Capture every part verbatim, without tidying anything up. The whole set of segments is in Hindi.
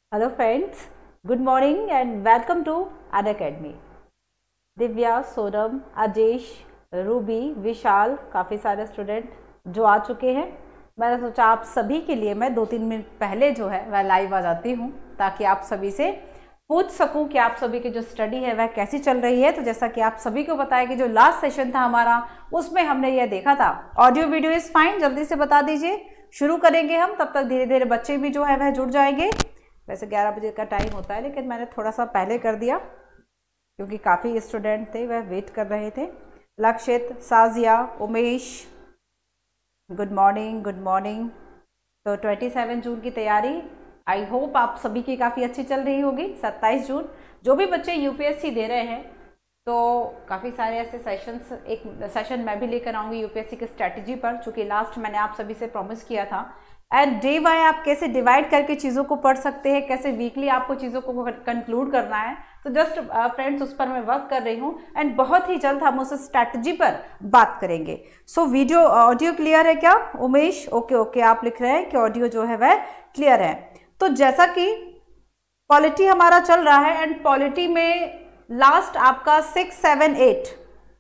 Hello friends, good morning and welcome to Unacademy. Divya, Sonam, Ajesh, Ruby, Vishal, काफ़ी सारे स्टूडेंट जो आ चुके हैं। मैंने सोचा आप सभी के लिए मैं दो तीन मिनट पहले जो है वह लाइव आ जाती हूँ ताकि आप सभी से पूछ सकूं कि आप सभी की जो स्टडी है वह कैसी चल रही है। तो जैसा कि आप सभी को पता है कि जो लास्ट सेशन था हमारा उसमें हमने यह देखा था ऑडियो वीडियो इज़ फाइन, जल्दी से बता दीजिए। शुरू करेंगे हम, तब तक धीरे धीरे बच्चे भी जो है वह जुड़ जाएंगे। वैसे ग्यारह बजे का टाइम होता है लेकिन मैंने थोड़ा सा पहले कर दिया क्योंकि काफ़ी स्टूडेंट थे वह वेट कर रहे थे। Lakshit, Sajiya, Umesh, good morning good morning. तो सत्ताईस जून की तैयारी आई होप आप सभी की काफ़ी अच्छी चल रही होगी। सत्ताईस जून जो भी बच्चे यूपीएससी दे रहे हैं तो काफ़ी सारे ऐसे सेशंस, एक सेशन मैं भी लेकर आऊँगी यूपीएससी की स्ट्रैटेजी पर, चूँकि लास्ट मैंने आप सभी से प्रॉमिस किया था। एंड डे बाय आप कैसे डिवाइड करके चीज़ों को पढ़ सकते हैं, कैसे वीकली आपको चीज़ों को कंक्लूड करना है। तो जस्ट फ्रेंड्स उस पर मैं वर्क कर रही हूँ एंड बहुत ही जल्द हम उस स्ट्रैटेजी पर बात करेंगे। सो वीडियो ऑडियो क्लियर है क्या उमेश? ओके ओके आप लिख रहे हैं कि ऑडियो जो है वह क्लियर है। तो जैसा कि पॉलिटी हमारा चल रहा है एंड पॉलिटी में लास्ट आपका six seven eight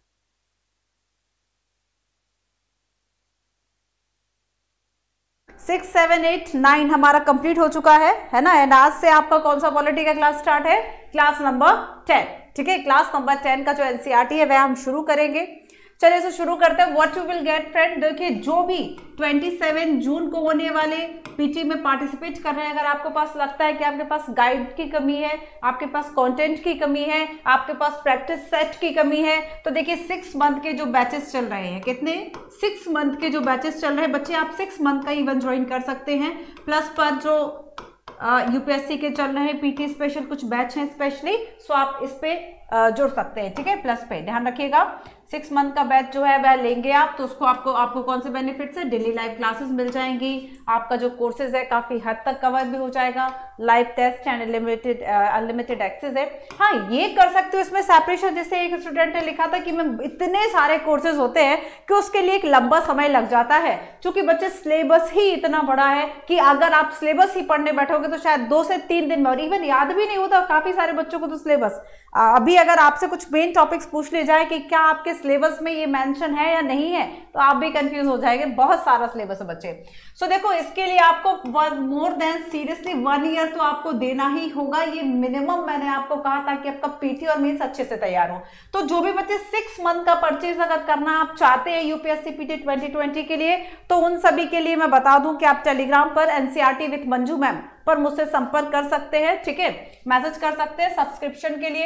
six seven eight nine हमारा कंप्लीट हो चुका है है ना। एंड आज से आपका कौन सा पॉलिटी का क्लास स्टार्ट है? Class number ten. ठीक है, क्लास नंबर टेन का जो एनसीईआरटी है वह हम शुरू करेंगे। चलिए इसे शुरू करते हैं। What you will get friend, देखिए जो भी सत्ताईस जून को होने वाले पीटी में पार्टिसिपेट कर रहे हैं, अगर आपके पास लगता है कि आपके पास गाइड की कमी है, आपके पास कंटेंट की कमी है, आपके पास प्रैक्टिस सेट की कमी है, तो देखिए सिक्स मंथ के जो बैचेस चल रहे हैं, कितने सिक्स मंथ के जो बैचेस चल रहे हैं बच्चे, आप सिक्स मंथ का इवन ज्वाइन कर सकते हैं। प्लस पर जो यूपीएससी के चल रहे हैं पीटी स्पेशल कुछ बैच हैं स्पेशली, सो आप इस पे जुड़ सकते हैं। ठीक है, प्लस पे ध्यान रखिएगा सिक्स मंथ का बैच जो है वह लेंगे आप तो उसको आपको आपको कौन से बेनिफिट्स है? डेली लाइव क्लासेस मिल जाएंगी, आपका जो कोर्सेज है काफ़ी हद तक कवर भी हो जाएगा, live test and unlimited unlimited access है। हाँ ये कर सकते हो इसमें सेपरेशन, जैसे एक स्टूडेंट ने लिखा था कि मैं इतने सारे कोर्सेज होते हैं कि उसके लिए एक लंबा समय लग जाता है, क्योंकि बच्चे सिलेबस ही इतना बड़ा है कि अगर आप सिलेबस ही पढ़ने बैठोगे तो शायद दो से तीन दिन में, और इवन याद भी नहीं होता काफ़ी सारे बच्चों को तो सिलेबस। अभी अगर आपसे कुछ मेन टॉपिक्स पूछ ले जाए कि क्या आपके सिलेबस में ये मेंशन है या नहीं है तो आप भी कंफ्यूज हो जाएंगे, बहुत सारा सिलेबस है बच्चे। सो so, देखो इसके लिए आपको more than seriously one year तो आपको देना ही होगा, ये मिनिमम मैंने आपको कहा था कि आपका पीटी और मेंस अच्छे से तैयार हो। तो जो भी बच्चे सिक्स मंथ का परचेज अगर करना आप चाहते हैं यूपीएससी पीटी ट्वेंटी ट्वेंटी के लिए, तो उन सभी के लिए मैं बता दूं कि आप टेलीग्राम पर एनसीईआरटी विद मंजू मैम पर मुझसे संपर्क कर सकते हैं। ठीक है, मैसेज कर सकते हैं सब्सक्रिप्शन के लिए।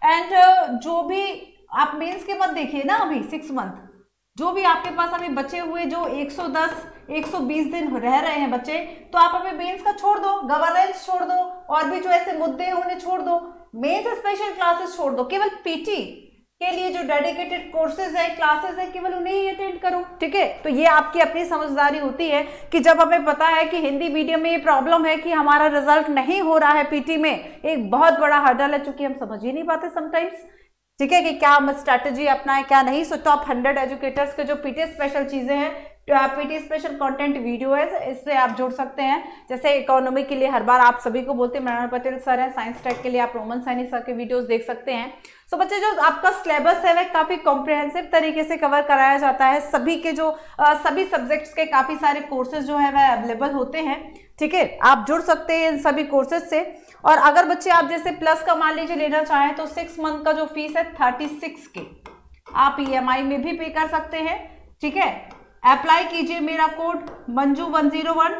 एंड जो भी आप मेंस के मत देखिए ना, अभी सिक्स मंथ जो भी आपके पास अभी बचे हुए जो एक सौ दस एक सौ बीस दिन रह रहे हैं बच्चे, तो आप अभी मेंस का छोड़ दो, गवर्नेंस छोड़ दो, और भी जो ऐसे मुद्दे हैं उन्हें छोड़ दो, मेंस स्पेशल क्लासेस छोड़ दो, केवल पीटी के लिए जो डेडिकेटेड कोर्सेज है क्लासेस है केवल उन्हें ही अटेंड करो। ठीक है, तो ये आपकी अपनी समझदारी होती है कि जब हमें पता है कि हिंदी मीडियम में ये प्रॉब्लम है कि हमारा रिजल्ट नहीं हो रहा है पीटी में, एक बहुत बड़ा हर्डल है, चूंकि हम समझ ही नहीं पाते समटाइम्स। ठीक है, कि क्या हम स्ट्रैटेजी अपनाएं क्या नहीं। सो टॉप हंड्रेड एजुकेटर्स के जो पीटी स्पेशल चीजें हैं, पीटी स्पेशल कंटेंट वीडियो है, इससे आप जुड़ सकते हैं। जैसे इकोनॉमी के लिए हर बार आप सभी को बोलते हैं मृणाल पटेल सर हैं, साइंस टेक के लिए आप रोमन सैनी सर के वीडियोस देख सकते हैं। सो so, बच्चे जो आपका सिलेबस है वह काफी कॉम्प्रिहेंसिव तरीके से कवर कराया जाता है, सभी के जो आ, सभी सब्जेक्ट्स के काफी सारे कोर्सेज जो है वह अवेलेबल होते हैं। ठीक है, आप जुड़ सकते हैं इन सभी कोर्सेज से। और अगर बच्चे आप जैसे प्लस का मान लीजिए लेना चाहें तो सिक्स मंथ का जो फीस है थर्टी सिक्स के आप ईएमआई में भी पे कर सकते हैं। ठीक है, अप्लाई कीजिए मेरा code Manju one zero one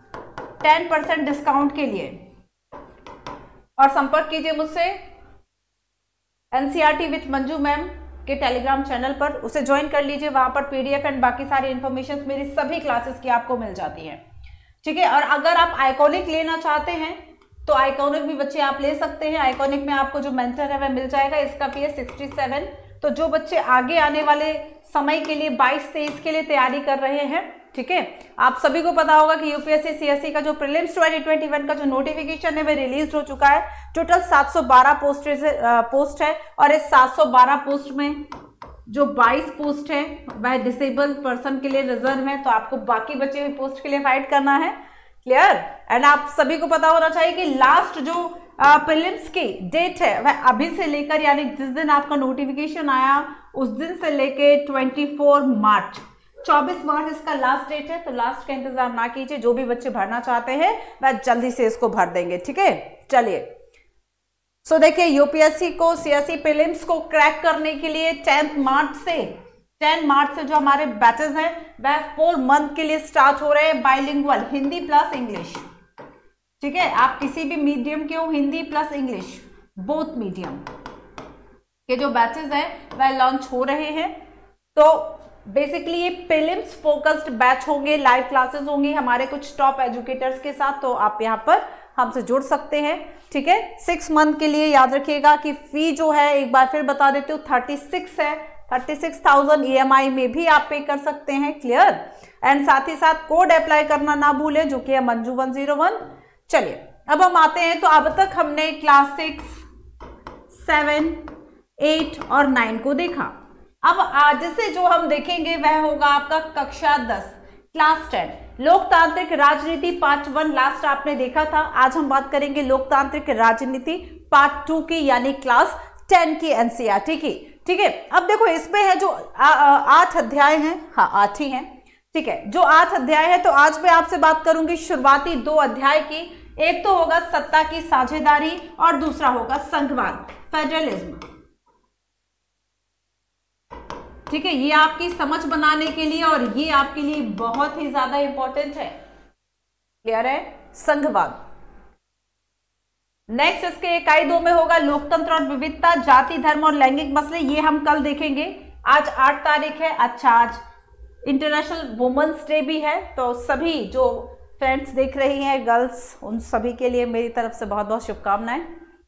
ten percent discount के लिए, और संपर्क कीजिए मुझसे एनसीईआरटी विथ मंजू मैम के टेलीग्राम चैनल पर, उसे ज्वाइन कर लीजिए। वहां पर पीडीएफ एंड बाकी सारी इंफॉर्मेशन मेरी सभी क्लासेस की आपको मिल जाती है। ठीक है, और अगर आप आइकॉनिक लेना चाहते हैं तो आइकॉनिक भी बच्चे आप ले सकते हैं। आइकॉनिक में आपको जो मेंटर है वह मिल जाएगा, इसका फी है सिक्सटी सेवन। तो जो बच्चे आगे आने वाले समय के लिए बाईस तेईस के लिए तैयारी कर रहे हैं, ठीक है, आप सभी को पता होगा कि यूपीएससी सीएससी का जो प्रीलिम्स ट्वेंटी ट्वेंटी वन का जो नोटिफिकेशन है वह रिलीज हो चुका है। टोटल सात सौ बारह पोस्ट पोस्ट है, और इस सात सौ बारह पोस्ट में जो बाईस पोस्ट है वह डिसेबल पर्सन के लिए रिजर्व है, तो आपको बाकी बचे हुए पोस्ट के लिए फाइट करना है। क्लियर। एंड आप सभी को पता होना चाहिए कि लास्ट जो प्रीलिम्स की डेट है वह अभी से लेकर, यानी जिस दिन आपका नोटिफिकेशन आया उस दिन से लेके चौबीस मार्च, चौबीस मार्च इसका लास्ट डेट है। तो लास्ट का इंतजार ना कीजिए, जो भी बच्चे भरना चाहते हैं वह जल्दी से इसको भर देंगे, ठीक है। चलिए, सो देखिए यूपीएससी को सीएससी प्रीलिम्स को क्रैक करने के लिए टेंथ मार्च से टेन मार्च से जो हमारे बैचेस हैं वह फोर मंथ के लिए स्टार्ट हो रहे हैं, बाइलिंगुअल, हिंदी प्लस इंग्लिश, ठीक है। आप किसी भी मीडियम के हो, Hindi plus English both medium के जो बैचेस हैं वह लॉन्च हो रहे हैं। तो बेसिकली ये प्रीलिम्स फोकस्ड बैच होंगे, लाइव क्लासेस होंगी हमारे कुछ टॉप एजुकेटर्स के साथ, तो आप यहाँ पर हमसे जुड़ सकते हैं, ठीक है। सिक्स मंथ के लिए याद रखिएगा कि फी जो है, एक बार फिर बता देती हूँ, थर्टी सिक्स है, thirty six thousand E M I में भी आप पे कर सकते हैं, क्लियर। एंड साथ ही साथ कोड अप्लाई करना ना भूलें, जो कि है मंजू वन जीरो वन। चलिए अब हम आते हैं, तो अब तक हमने क्लास सिक्स, सेवन, एट और नाइन को देखा। अब आज से जो हम देखेंगे वह होगा आपका कक्षा दस, क्लास टेन, लोकतांत्रिक राजनीति पार्ट वन लास्ट आपने देखा था। आज हम बात करेंगे लोकतांत्रिक राजनीति पार्ट टू की, यानी क्लास टेन की एनसीईआरटी की, ठीक है। अब देखो इसमें है जो आ, आ, आठ अध्याय हैं, हाँ आठ ही हैं, ठीक है। जो आठ अध्याय है, तो आज मैं आपसे बात करूंगी शुरुआती दो अध्याय की। एक तो होगा सत्ता की साझेदारी और दूसरा होगा संघवाद, फेडरलिज्म, ठीक है। ये आपकी समझ बनाने के लिए और ये आपके लिए बहुत ही ज्यादा इंपॉर्टेंट है, क्लियर है, संघवाद। नेक्स्ट इसके इकाई दो में होगा लोकतंत्र और विविधता, जाति, धर्म और लैंगिक मसले, ये हम कल देखेंगे। आज आठ तारीख है, अच्छा आज इंटरनेशनल वुमेन्स डे भी है, तो सभी जो फ्रेंड्स देख रही हैं गर्ल्स, उन सभी के लिए मेरी तरफ से बहुत बहुत शुभकामनाएं।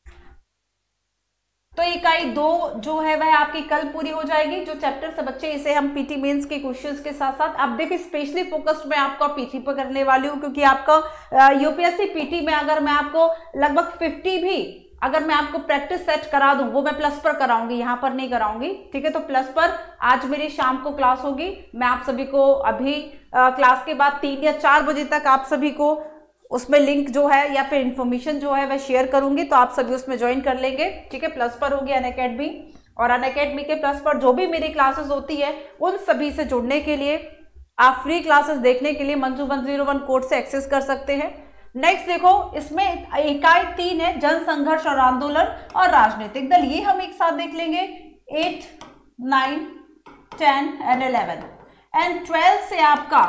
तो इकाई दो जो है वह आपकी कल पूरी हो जाएगी। जो चैप्टर से बच्चे, इसे हम पीटी मेंस के क्वेश्चंस के साथ साथ, अब देखिए स्पेशली फोकस्ड मैं आपका पीटी पर करने वाली हूँ, क्योंकि आपका यूपीएससी पीटी में अगर मैं आपको लगभग फिफ्टी भी अगर मैं आपको प्रैक्टिस सेट करा दूं, वो मैं प्लस पर कराऊंगी, यहाँ पर नहीं कराऊंगी, ठीक है। तो प्लस पर आज मेरी शाम को क्लास होगी, मैं आप सभी को अभी आ, क्लास के बाद तीन या चार बजे तक आप सभी को उसमें लिंक जो है या फिर इंफॉर्मेशन जो है वह शेयर करूंगी, तो आप सभी उसमें ज्वाइन कर लेंगे, ठीक है। प्लस पर होगी अनअकैडमी, और अनअकैडमी के प्लस पर जो भी मेरी क्लासेस होती है उन सभी से जुड़ने के लिए, आप फ्री क्लासेस देखने के लिए Manju one zero one code से एक्सेस कर सकते हैं। नेक्स्ट देखो, इसमें इकाई तीन है जनसंघर्ष और आंदोलन और राजनीतिक दल, ये हम एक साथ देख लेंगे। Eight, nine, ten and eleven and twelve से आपका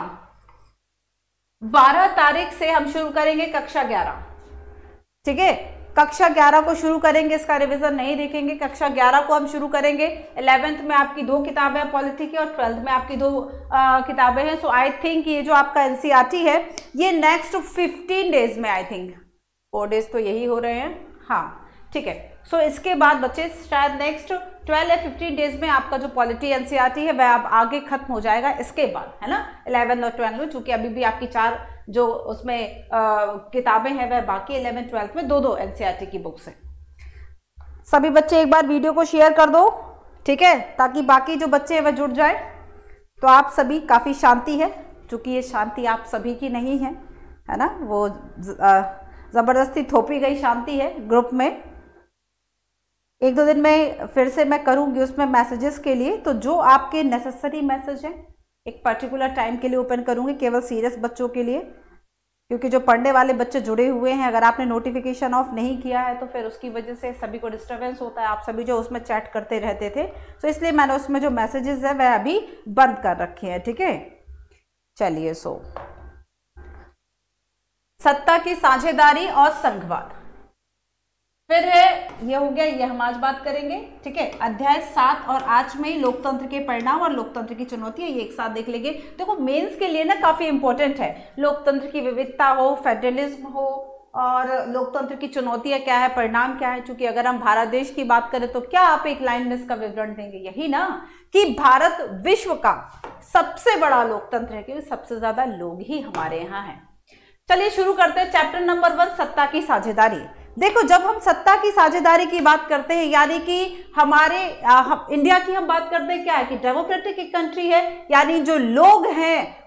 बारह तारीख से हम शुरू करेंगे कक्षा ग्यारह, ठीक है। कक्षा ग्यारह को शुरू करेंगे, इसका रिवीजन नहीं देखेंगे, कक्षा ग्यारह को हम शुरू करेंगे। इलेवेंथ में आपकी दो किताबें हैं पॉलिटी की, और ट्वेल्थ में आपकी दो किताबें हैं। सो आई थिंक ये जो आपका एनसीईआरटी है ये नेक्स्ट फिफ्टीन डेज में, आई थिंक फोर डेज तो यही हो रहे हैं, हाँ ठीक है। सो so, इसके बाद बच्चे शायद नेक्स्ट ट्वेल्व या फिफ्टीन डेज में आपका जो पॉलिटी एनसीईआरटी है वह अब आगे खत्म हो जाएगा इसके बाद, है ना, इलेवन और ट्वेल्व में, चूंकि अभी भी आपकी चार जो उसमें किताबें हैं वह बाकी इलेवन ट्वेल्थ में दो दो एनसीईआरटी की बुक्स हैं। सभी बच्चे एक बार वीडियो को शेयर कर दो, ठीक है, ताकि बाकी जो बच्चे हैं वह जुड़ जाए। तो आप सभी, काफ़ी शांति है, चूंकि ये शांति आप सभी की नहीं है, है ना, वो ज़बरदस्ती थोपी गई शांति है ग्रुप में। एक दो दिन में फिर से मैं करूँगी उसमें मैसेजेस के लिए, तो जो आपके नेसेसरी मैसेज हैं एक पर्टिकुलर टाइम के लिए ओपन करूँगी, केवल सीरियस बच्चों के लिए, क्योंकि जो पढ़ने वाले बच्चे जुड़े हुए हैं, अगर आपने नोटिफिकेशन ऑफ नहीं किया है तो फिर उसकी वजह से सभी को डिस्टर्बेंस होता है, आप सभी जो उसमें चैट करते रहते थे, तो इसलिए मैंने उसमें जो मैसेजेस है वह अभी बंद कर रखे हैं, ठीक है। चलिए, सो सत्ता की साझेदारी और संघवाद, फिर है ये हो गया, ये हम आज बात करेंगे, ठीक है। अध्याय सात और आठ में लोकतंत्र के परिणाम और लोकतंत्र की चुनौतियां, ये एक साथ देख लेंगे। देखो मेंस के लिए ना काफी इंपॉर्टेंट है, लोकतंत्र की विविधता हो, फेडरलिज्म हो, और लोकतंत्र की चुनौतियां क्या है, परिणाम क्या है। चूंकि अगर हम भारत देश की बात करें तो क्या आप एक लाइन में इसका विवरण देंगे, यही ना कि भारत विश्व का सबसे बड़ा लोकतंत्र है, क्योंकि सबसे ज्यादा लोग ही हमारे यहाँ हैं। चलिए शुरू करते हैं चैप्टर नंबर वन, सत्ता की साझेदारी। देखो जब हम सत्ता की साझेदारी की बात करते हैं, यानी कि हमारे आ, हम, इंडिया की हम बात करते हैं, क्या है कि डेमोक्रेटिक एक कंट्री है, यानी जो लोग हैं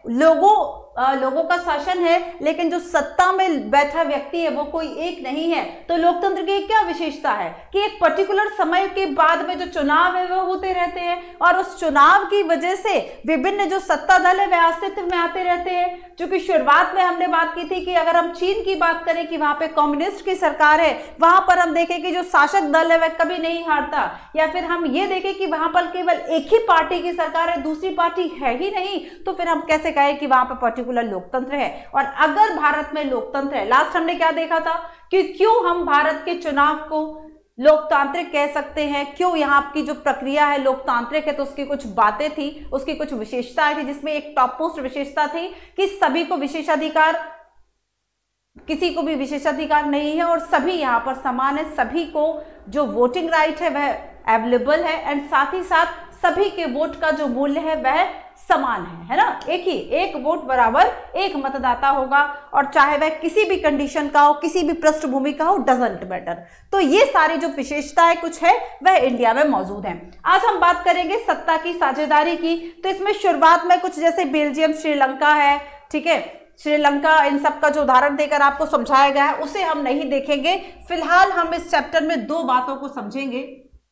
लोगों आ, लोगों का शासन है, लेकिन जो सत्ता में बैठा व्यक्ति है वो कोई एक नहीं है। तो लोकतंत्र की क्या विशेषता है कि एक पर्टिकुलर समय के बाद में जो चुनाव है वो होते रहते हैं, और उस चुनाव की वजह से विभिन्न जो सत्ता दल है वह अस्तित्व में आते रहते हैं। क्योंकि शुरुआत में हमने बात की थी कि अगर हम चीन की बात करें कि वहां पे कम्युनिस्ट की सरकार है, वहां पर हम देखें कि जो शासक दल है वह कभी नहीं हारता, या फिर हम ये देखें कि वहां पर केवल एक ही पार्टी की सरकार है, दूसरी पार्टी है ही नहीं, तो फिर हम कैसे कहें कि वहां पर पर्टिकुलर लोकतंत्र है। और अगर भारत में लोकतंत्र है, लास्ट हमने क्या देखा था कि क्यों हम भारत के चुनाव को लोकतांत्रिक कह सकते हैं, क्यों यहाँ की जो प्रक्रिया है लोकतांत्रिक है, तो उसकी कुछ बातें थी, उसकी कुछ विशेषताएं थी, जिसमें एक टॉप मोस्ट विशेषता थी कि सभी को विशेषाधिकार, किसी को भी विशेषाधिकार नहीं है और सभी यहाँ पर समान है, सभी को जो वोटिंग राइट है वह अवेलेबल है, एंड साथ ही साथ सभी के वोट का जो मूल्य है वह समान है, है ना, एक ही, एक वोट बराबर एक मतदाता होगा, और चाहे वह किसी भी कंडीशन का हो, किसी भी पृष्ठभूमि का हो, डजंट मैटर। तो ये सारी जो विशेषताएं कुछ है वह इंडिया में मौजूद है। आज हम बात करेंगे सत्ता की साझेदारी की। तो इसमें शुरुआत में कुछ जैसे बेल्जियम, श्रीलंका है, ठीक है, श्रीलंका, इन सब का जो उदाहरण देकर आपको समझाया गया है उसे हम नहीं देखेंगे। फिलहाल हम इस चैप्टर में दो बातों को समझेंगे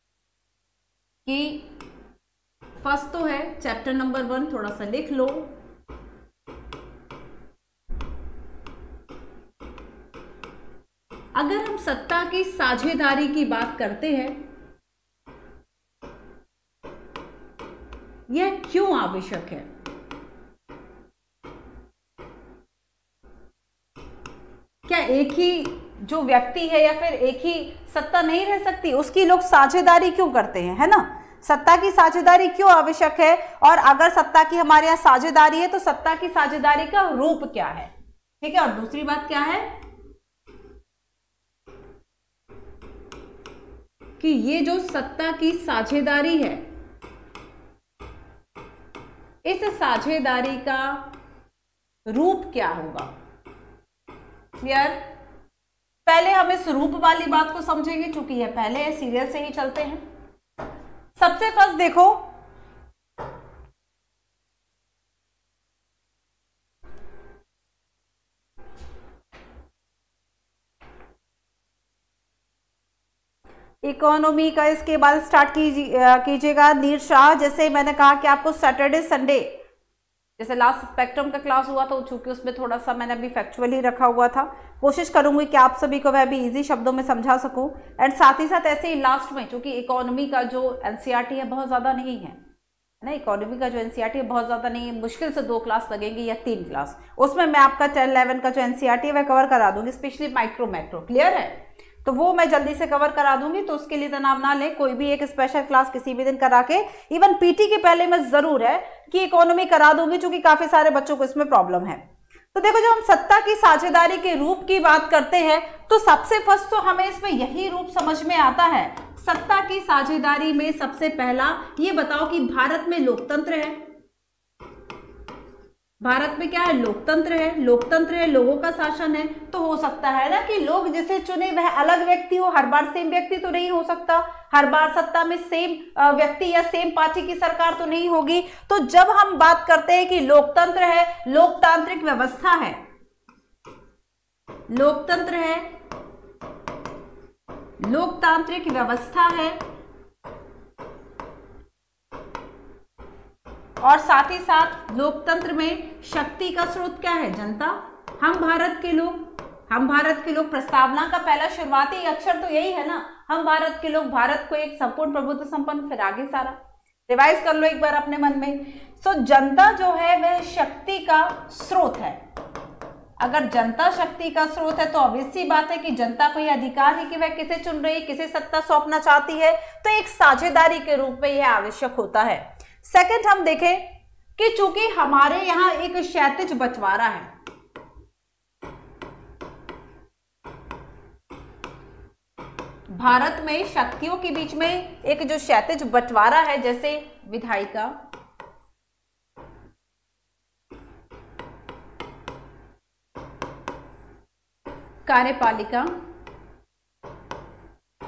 कि फर्स्ट तो है चैप्टर नंबर वन, थोड़ा सा लिख लो। अगर हम सत्ता की साझेदारी की बात करते हैं, यह क्यों आवश्यक है? क्या एक ही जो व्यक्ति है या फिर एक ही सत्ता नहीं रह सकती, उसकी लोग साझेदारी क्यों करते हैं, है ना? सत्ता की साझेदारी क्यों आवश्यक है, और अगर सत्ता की हमारे यहाँ साझेदारी है तो सत्ता की साझेदारी का रूप क्या है, ठीक है। और दूसरी बात क्या है कि ये जो सत्ता की साझेदारी है, इस साझेदारी का रूप क्या होगा। क्लियर? पहले हम इस रूप वाली बात को समझेंगे, चूंकि यह पहले है, सीरियल से ही चलते हैं। सबसे फर्स्ट देखो, इकोनॉमी का इसके बाद स्टार्ट कीजिएगा। नीर शाह, जैसे मैंने कहा कि आपको सैटरडे संडे, जैसे लास्ट स्पेक्ट्रम का क्लास हुआ था, चूंकि उसमें थोड़ा सा मैंने अभी फैक्चुअली रखा हुआ था, कोशिश करूंगी कि आप सभी को वह भी इजी शब्दों में समझा सकूं। एंड साथ ही साथ ऐसे ही लास्ट में, चूंकि इकोनॉमी का जो एनसीईआरटी है बहुत ज़्यादा नहीं है ना, इकोनॉमी का जो एनसीईआरटी है बहुत ज़्यादा नहीं है, मुश्किल से दो क्लास लगेंगी या तीन क्लास, उसमें मैं आपका टेन इलेवन का जो एनसीईआरटी है वह कवर करा दूंगी, स्पेशली माइक्रो मैक्रो। क्लियर है? तो वो मैं जल्दी से कवर करा दूंगी, तो उसके लिए तनाव ना ले, कोई भी एक स्पेशल क्लास किसी भी दिन करा के, इवन पीटी के पहले मैं जरूर है कि इकोनॉमी करा दूंगी, क्योंकि काफी सारे बच्चों को इसमें प्रॉब्लम है। तो देखो, जब हम सत्ता की साझेदारी के रूप की बात करते हैं तो सबसे फर्स्ट तो हमें इसमें यही रूप समझ में आता है। सत्ता की साझेदारी में सबसे पहला ये बताओ कि भारत में लोकतंत्र है, भारत में क्या है, लोकतंत्र है, लोकतंत्र है, लोगों का शासन है, तो हो सकता है ना कि लोग जिसे चुने वह अलग व्यक्ति हो, हर बार सेम व्यक्ति तो नहीं हो सकता, हर बार सत्ता में सेम व्यक्ति या सेम पार्टी की सरकार तो नहीं होगी। तो जब हम बात करते हैं कि लोकतंत्र है, लोकतांत्रिक व्यवस्था है, लोकतंत्र है, लोकतांत्रिक व्यवस्था है, और साथ ही साथ लोकतंत्र में शक्ति का स्रोत क्या है, जनता। हम भारत के लोग, हम भारत के लोग, प्रस्तावना का पहला शुरुआती अक्षर तो यही है ना, हम भारत के लोग, भारत को एक संपूर्ण प्रभुत्व संपन्न, फिर आगे सारा रिवाइज कर लो एक बार अपने मन में। सो जनता जो है वह शक्ति का स्रोत है। अगर जनता शक्ति का स्रोत है तो ऑब्वियस सी बात है कि जनता को यह अधिकार है कि वह किसे चुन रही है, किसे सत्ता सौंपना चाहती है, तो एक साझेदारी के रूप में यह आवश्यक होता है। सेकंड हम देखें कि चूंकि हमारे यहां एक क्षैतिज बंटवारा है, भारत में शक्तियों के बीच में एक जो क्षैतिज बंटवारा है, जैसे विधायिका, कार्यपालिका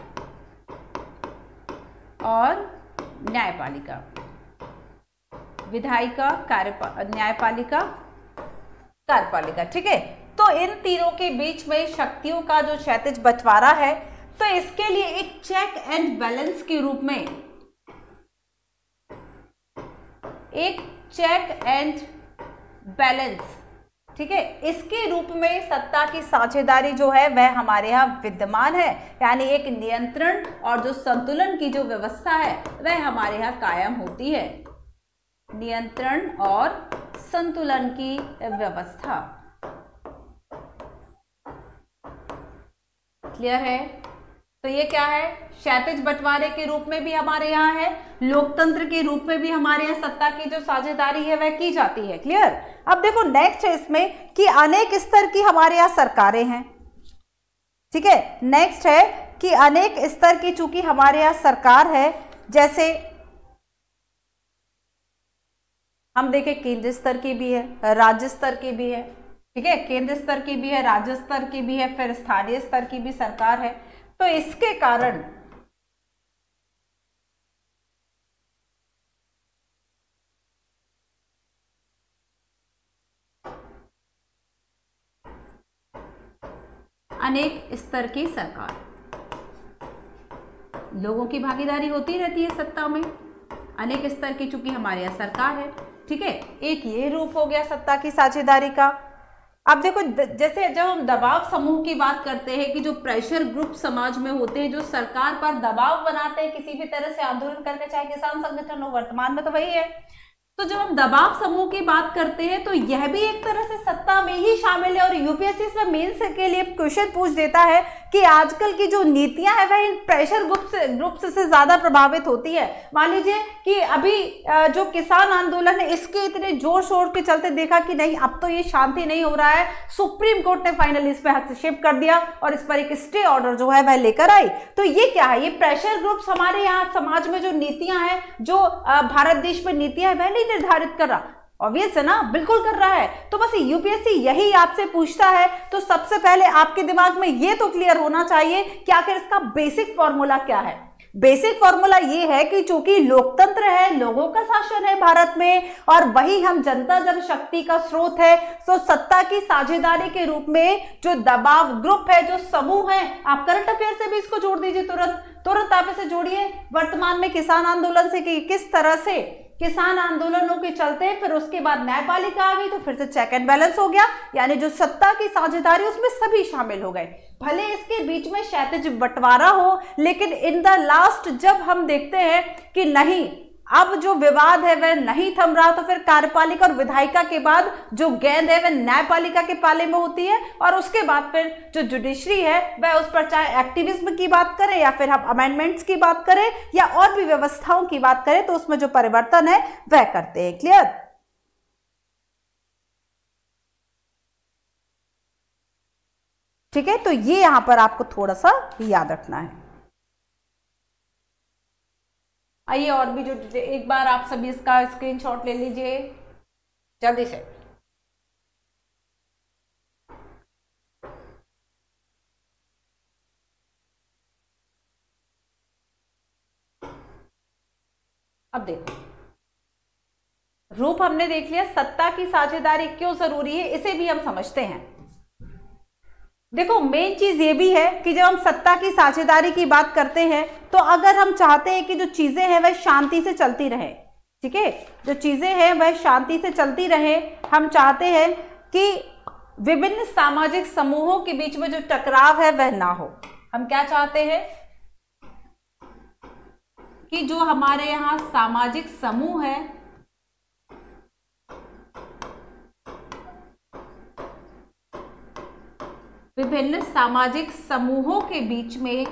और न्यायपालिका, विधायिका, कार्य न्यायपालिका, कार्यपालिका। ठीक है, तो इन तीनों के बीच में शक्तियों का जो क्षैतिज बंटवारा है, तो इसके लिए एक चेक एंड बैलेंस के रूप में, एक चेक एंड बैलेंस, ठीक है, इसके रूप में सत्ता की साझेदारी जो है वह हमारे यहाँ विद्यमान है, यानी एक नियंत्रण और जो संतुलन की जो व्यवस्था है वह हमारे यहाँ कायम होती है। नियंत्रण और संतुलन की व्यवस्था, क्लियर है? तो ये क्या है, क्षैतिज बंटवारे के रूप में भी हमारे यहाँ है, लोकतंत्र के रूप में भी हमारे यहाँ सत्ता की जो साझेदारी है वह की जाती है। क्लियर? अब देखो नेक्स्ट है इसमें कि अनेक स्तर की हमारे यहाँ सरकारें हैं। ठीक है, नेक्स्ट है कि अनेक स्तर की चूंकि हमारे यहाँ सरकार है, जैसे हम देखें केंद्र स्तर की भी है, राज्य स्तर की भी है। ठीक है, केंद्र स्तर की भी है, राज्य स्तर की भी है, फिर स्थानीय स्तर की भी सरकार है। तो इसके कारण अनेक स्तर की सरकार, लोगों की भागीदारी होती रहती है सत्ता में, अनेक स्तर की चूंकि हमारे यहाँ सरकार है। ठीक है, एक ये रूप हो गया सत्ता की साझेदारी का। अब देखो जैसे जब हम दबाव समूह की बात करते हैं कि जो प्रेशर ग्रुप समाज में होते हैं, जो सरकार पर दबाव बनाते हैं किसी भी तरह से आंदोलन करके, चाहे किसान संगठन हो, वर्तमान में तो वही है। तो जब हम दबाव समूह की बात करते हैं तो यह भी एक तरह से सत्ता में ही शामिल है। और यूपीएससी इसमें मेंस के लिए क्वेश्चन पूछ देता है कि आजकल की जो नीतियां है वह इन प्रेशर ग्रुप से ग्रुप्स से ज्यादा प्रभावित होती है। मान लीजिए कि अभी जो किसान आंदोलन है इसके इतने जोर शोर के चलते देखा कि नहीं अब तो ये शांति नहीं हो रहा है, सुप्रीम कोर्ट ने फाइनली इस पर हस्तक्षेप कर दिया और इस पर एक स्टे ऑर्डर जो है वह लेकर आई। तो ये क्या है, ये प्रेशर ग्रुप्स हमारे यहाँ समाज में जो नीतियां हैं, जो भारत देश में नीतियां है वह नहीं निर्धारित कर रहा। ऑब्वियस है ना, बिल्कुल कर रहा है। तो बस यूपीएससी यही आपसे पूछता है। तो सबसे पहले आपके दिमाग में ये तो क्लियर होना चाहिए कि आखिर इसका बेसिक फॉर्मूला क्या है। बेसिक फॉर्मूला ये है कि चूंकि लोकतंत्र है, लोगों का शासन है भारत में, और वही हम जनता जब शक्ति का स्रोत है, तो सत्ता की साझेदारी के रूप में जो दबाव ग्रुप है, जो समूह है, आप करंट अफेयर से भी इसको जोड़ दीजिए, तुरंत तुरंत आप इसे जोड़िए वर्तमान में किसान आंदोलन से कि किस तरह से किसान आंदोलनों के चलते फिर उसके बाद न्यायपालिका आ गई, तो फिर से चेक एंड बैलेंस हो गया, यानी जो सत्ता की साझेदारी उसमें सभी शामिल हो गए। भले इसके बीच में क्षैतिज बंटवारा हो, लेकिन इन द लास्ट जब हम देखते हैं कि नहीं अब जो विवाद है वह नहीं थम रहा, तो फिर कार्यपालिका और विधायिका के बाद जो गेंद है वह न्यायपालिका के पाले में होती है। और उसके बाद फिर जो जुडिशरी है वह उस पर चाहे एक्टिविज्म की बात करें या फिर हम अमेंडमेंट्स की बात करें या और भी व्यवस्थाओं की बात करें, तो उसमें जो परिवर्तन है वह करते हैं। क्लियर? ठीक है, तो ये यहां पर आपको थोड़ा सा याद रखना है। आइए और भी जो एक बार आप सभी इसका स्क्रीनशॉट ले लीजिए जल्दी से। अब देखो रूप हमने देख लिया, सत्ता की साझेदारी क्यों जरूरी है इसे भी हम समझते हैं। देखो मेन चीज ये भी है कि जब हम सत्ता की साझेदारी की बात करते हैं तो अगर हम चाहते हैं कि जो चीजें हैं वह शांति से चलती रहे, ठीक है, जो चीजें हैं वह शांति से चलती रहे, हम चाहते हैं कि विभिन्न सामाजिक समूहों के बीच में जो टकराव है वह ना हो। हम क्या चाहते हैं कि जो हमारे यहाँ सामाजिक समूह है विभिन्न सामाजिक समूहों के बीच में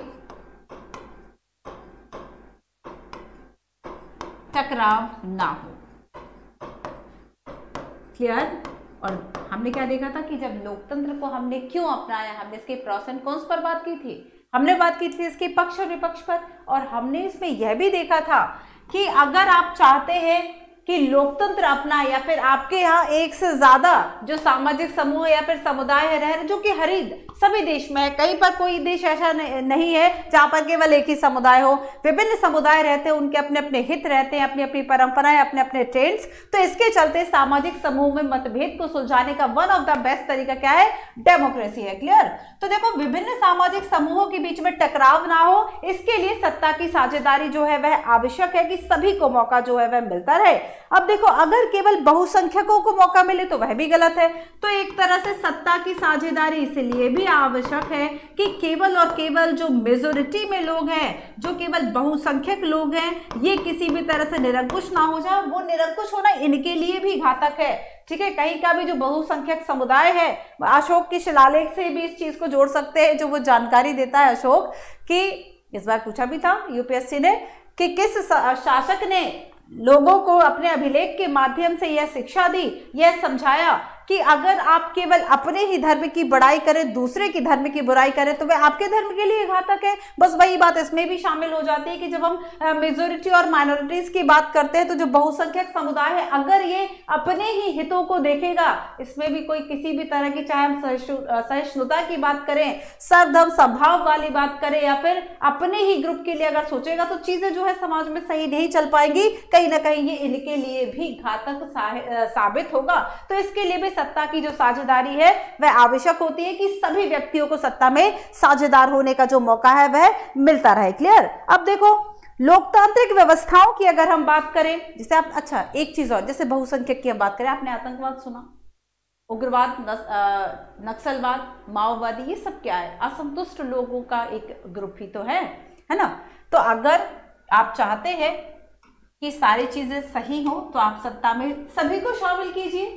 टकराव ना हो। क्लियर? और हमने क्या देखा था कि जब लोकतंत्र को हमने क्यों अपनाया, हमने इसके प्रोस एंड कॉन्स पर बात की थी, हमने बात की थी इसके पक्ष और विपक्ष पर, और हमने इसमें यह भी देखा था कि अगर आप चाहते हैं कि लोकतंत्र अपना या फिर आपके यहाँ एक से ज्यादा जो सामाजिक समूह या फिर समुदाय है रह जो कि हरित सभी देश में है, कहीं पर कोई देश ऐसा नहीं है जहां पर केवल एक ही समुदाय हो, विभिन्न समुदाय रहते हैं, उनके अपने अपने हित रहते हैं, अपनी अपनी परंपराएं, अपने अपने ट्रेंड्स। तो इसके चलते सामाजिक समूह में मतभेद को सुलझाने का वन ऑफ द बेस्ट तरीका क्या है? डेमोक्रेसी है। क्लियर? तो देखो विभिन्न सामाजिक समूहों के बीच में टकराव ना हो, इसके लिए सत्ता की साझेदारी जो है वह आवश्यक है कि सभी को मौका जो है वह मिलता रहे। अब देखो अगर केवल बहुसंख्यकों को मौका मिले तो वह भी गलत है। तो एक तरह से सत्ता की साझेदारी इसलिए भी आवश्यक है कि केवल और केवल जो मेजोरिटी में लोग हैं, जो केवल बहुसंख्यक लोग हैं, ये किसी भी तरह से निरंकुश ना हो जाए। वो निरंकुश होना इनके लिए भी घातक है। ठीक है, कहीं का भी जो बहुसंख्यक समुदाय है, अशोक के शिलालेख से भी इस चीज को जोड़ सकते हैं, जो वो जानकारी देता है अशोक कि इस बार पूछा भी था यूपीएससी ने कि किस शासक ने लोगों को अपने अभिलेख के माध्यम से यह शिक्षा दी, यह समझाया कि अगर आप केवल अपने ही धर्म की बड़ाई करें, दूसरे की धर्म की बुराई करें तो वह आपके धर्म के लिए घातक है। बस वही बात इसमें भी शामिल हो जाती है कि जब हम मेजोरिटी और माइनॉरिटीज की बात करते हैं तो जो बहुसंख्यक समुदाय है अगर ये अपने ही हितों को देखेगा, इसमें भी कोई किसी भी तरह की, चाहे हम सहिष्णुता की बात करें, सर्वधर्म समभाव वाली बात करें, या फिर अपने ही ग्रुप के लिए अगर सोचेगा तो चीजें जो है समाज में सही नहीं चल पाएंगी। कहीं ना कहीं ये इनके लिए भी घातक साबित होगा। तो इसके लिए भी सत्ता की जो साझेदारी है वह आवश्यक होती है कि सभी व्यक्तियों को सत्ता में साझेदार होने का जो मौका है वह मिलता रहे। क्लियर? अब देखो लोकतांत्रिक व्यवस्थाओं की अगर हम बात करें, जैसे आप, अच्छा एक चीज और, जैसे बहुसंख्यक की हम बात करें, आपने आतंकवाद सुना, उग्रवाद, नक्सलवाद, माओवादी, ये सब क्या है? असंतुष्ट लोगों का एक ग्रुप ही तो है, है ना? तो अगर आप चाहते हैं कि सारी चीजें सही हो तो आप सत्ता में सभी को शामिल कीजिए।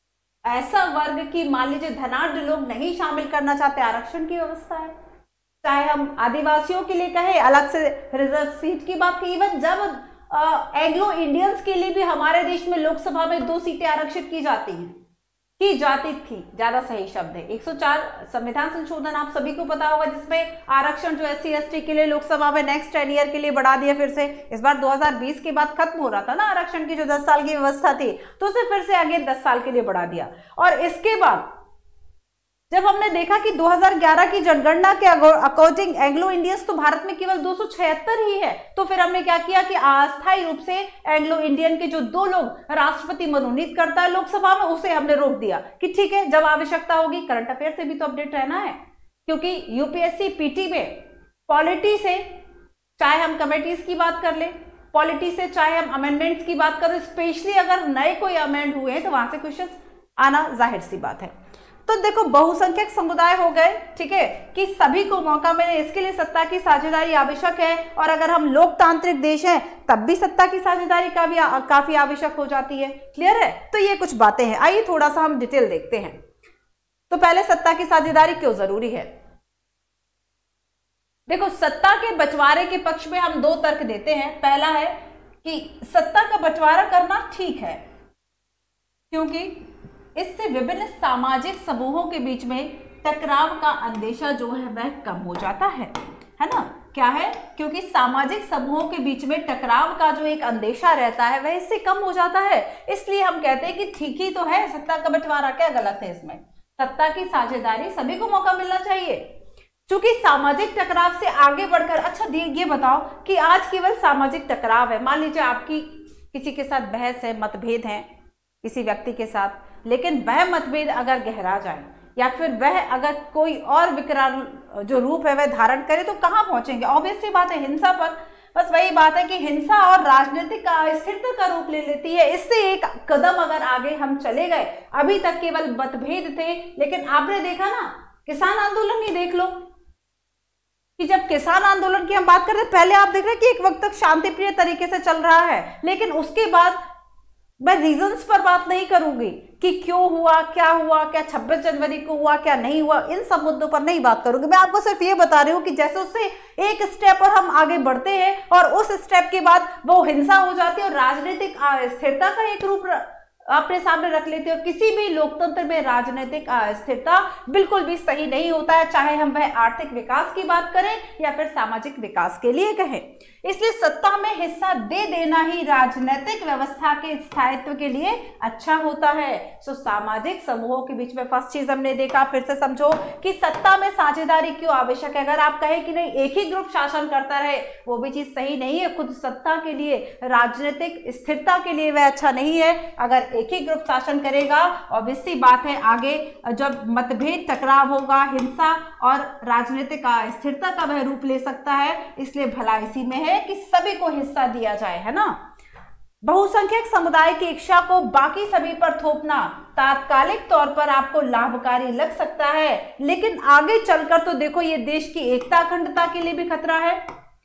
ऐसा वर्ग की, मान लीजिए धनाढ्य लोग नहीं शामिल करना चाहते, आरक्षण की व्यवस्था है। चाहे हम आदिवासियों के लिए कहें, अलग से रिजर्व सीट की बात की, इवन जब एंग्लो इंडियंस के लिए भी हमारे देश में लोकसभा में दो सीटें आरक्षित की जाती हैं, की जाती थी, ज्यादा सही शब्द है। एक सौ चार संविधान संशोधन आप सभी को पता होगा, जिसमें आरक्षण जो एस सी एस टी के लिए लोकसभा में नेक्स्ट टेन ईयर के लिए बढ़ा दिया फिर से। इस बार दो हज़ार बीस के बाद खत्म हो रहा था ना आरक्षण की जो दस साल की व्यवस्था थी, तो उसे फिर से आगे दस साल के लिए बढ़ा दिया। और इसके बाद जब हमने देखा कि दो हज़ार ग्यारह की जनगणना के अकॉर्डिंग एंग्लो इंडियंस तो भारत में केवल दो सौ छिहत्तर ही है, तो फिर हमने क्या किया कि अस्थायी रूप से एंग्लो इंडियन के जो दो लोग राष्ट्रपति मनोनीत करता है लोकसभा में, उसे हमने रोक दिया कि ठीक है, जब आवश्यकता होगी। करंट अफेयर से भी तो अपडेट रहना है, क्योंकि यूपीएससी पीटी में पॉलिटी से, चाहे हम कमेटीज की बात कर ले, पॉलिटी से चाहे हम अमेंडमेंट्स की बात करें, स्पेशली अगर नए कोई अमेंड हुए हैं तो वहां से क्वेश्चन आना जाहिर सी बात है। तो देखो बहुसंख्यक समुदाय हो गए, ठीक है, कि सभी को मौका मिले, इसके लिए सत्ता की साझेदारी आवश्यक है। और अगर हम लोकतांत्रिक देश हैं तब भी सत्ता की साझेदारी का भी आ, काफी आवश्यक हो जाती है। क्लियर है? तो ये कुछ बातें हैं, आइए थोड़ा सा हम डिटेल देखते हैं। तो पहले सत्ता की साझेदारी क्यों जरूरी है? देखो सत्ता के बंटवारे के पक्ष में हम दो तर्क देते हैं। पहला है कि सत्ता का बंटवारा करना ठीक है, क्योंकि इससे विभिन्न सामाजिक समूहों के बीच में टकराव का अंदेशा जो है वह कम हो जाता है, है ना? क्या है? क्योंकि सामाजिक समूहों के बीच में टकराव का जो एक अंदेशा रहता है वह इससे कम हो जाता है। इसलिए हम कहते हैं कि ठीक ही तो है सत्ता का बंटवारा, क्या गलत है इसमें? सत्ता की साझेदारी सभी को मौका मिलना चाहिए। क्योंकि सामाजिक टकराव से आगे बढ़कर, अच्छा ये बताओ कि आज केवल सामाजिक टकराव है, मान लीजिए आपकी किसी के साथ बहस है, मतभेद है किसी व्यक्ति के साथ, लेकिन वह मतभेद अगर गहरा जाए या फिर वह अगर कोई और विकराल जो रूप है वह धारण करे तो कहां पहुंचेंगे? ऑब्वियस सी बात है, हिंसा पर। बस वही बात है कि हिंसा और राजनीतिक अस्थिरता का रूप ले लेती है। इससे एक कदम अगर आगे हम चले गए, अभी तक केवल मतभेद थे, लेकिन आपने देखा ना किसान आंदोलन ही देख लो कि जब किसान आंदोलन की हम बात करते हैं, पहले आप देख रहे हैं कि एक वक्त तक शांतिप्रिय तरीके से चल रहा है, लेकिन उसके बाद मैं रीजंस पर बात नहीं करूंगी कि क्यों हुआ, क्या हुआ, क्या छब्बीस जनवरी को हुआ, क्या नहीं हुआ, इन सब मुद्दों पर नहीं बात करूंगी। मैं आपको सिर्फ ये बता रही हूं कि जैसे उससे एक स्टेप पर हम आगे बढ़ते हैं और उस स्टेप के बाद वो हिंसा हो जाती है और राजनीतिक स्थिरता का एक रूप अपने सामने रख लेते हैं। और किसी भी लोकतंत्र में राजनीतिक अस्थिरता बिल्कुल भी सही नहीं होता है, चाहे हम वह आर्थिक विकास की बात करें या फिर सामाजिक विकास के लिए कहें। इसलिए सत्ता में हिस्सा दे देना ही राजनीतिक व्यवस्था के स्थायित्व के लिए अच्छा होता है। सो सामाजिक समूहों के बीच में फर्स्ट चीज हमने देखा, फिर से समझो कि सत्ता में साझेदारी क्यों आवश्यक है। अगर आप कहें कि नहीं एक ही ग्रुप शासन करता रहे, वो भी चीज सही नहीं है। खुद सत्ता के लिए, राजनीतिक स्थिरता के लिए वह अच्छा नहीं है। अगर एक ही ग्रुप शासन करेगा, ऑब्वियस सी बात है आगे जब मतभेद टकराव होगा, हिंसा और राजनीतिक अस्थिरता का वह रूप ले सकता है। इसलिए भला इसी में है कि सभी को हिस्सा दिया जाए, है ना। बहुसंख्यक समुदाय की इच्छा को बाकी सभी पर थोपना तात्कालिक तौर पर आपको लाभकारी लग सकता है, लेकिन आगे चलकर तो देखो ये देश की एकता अखंडता के लिए भी खतरा है।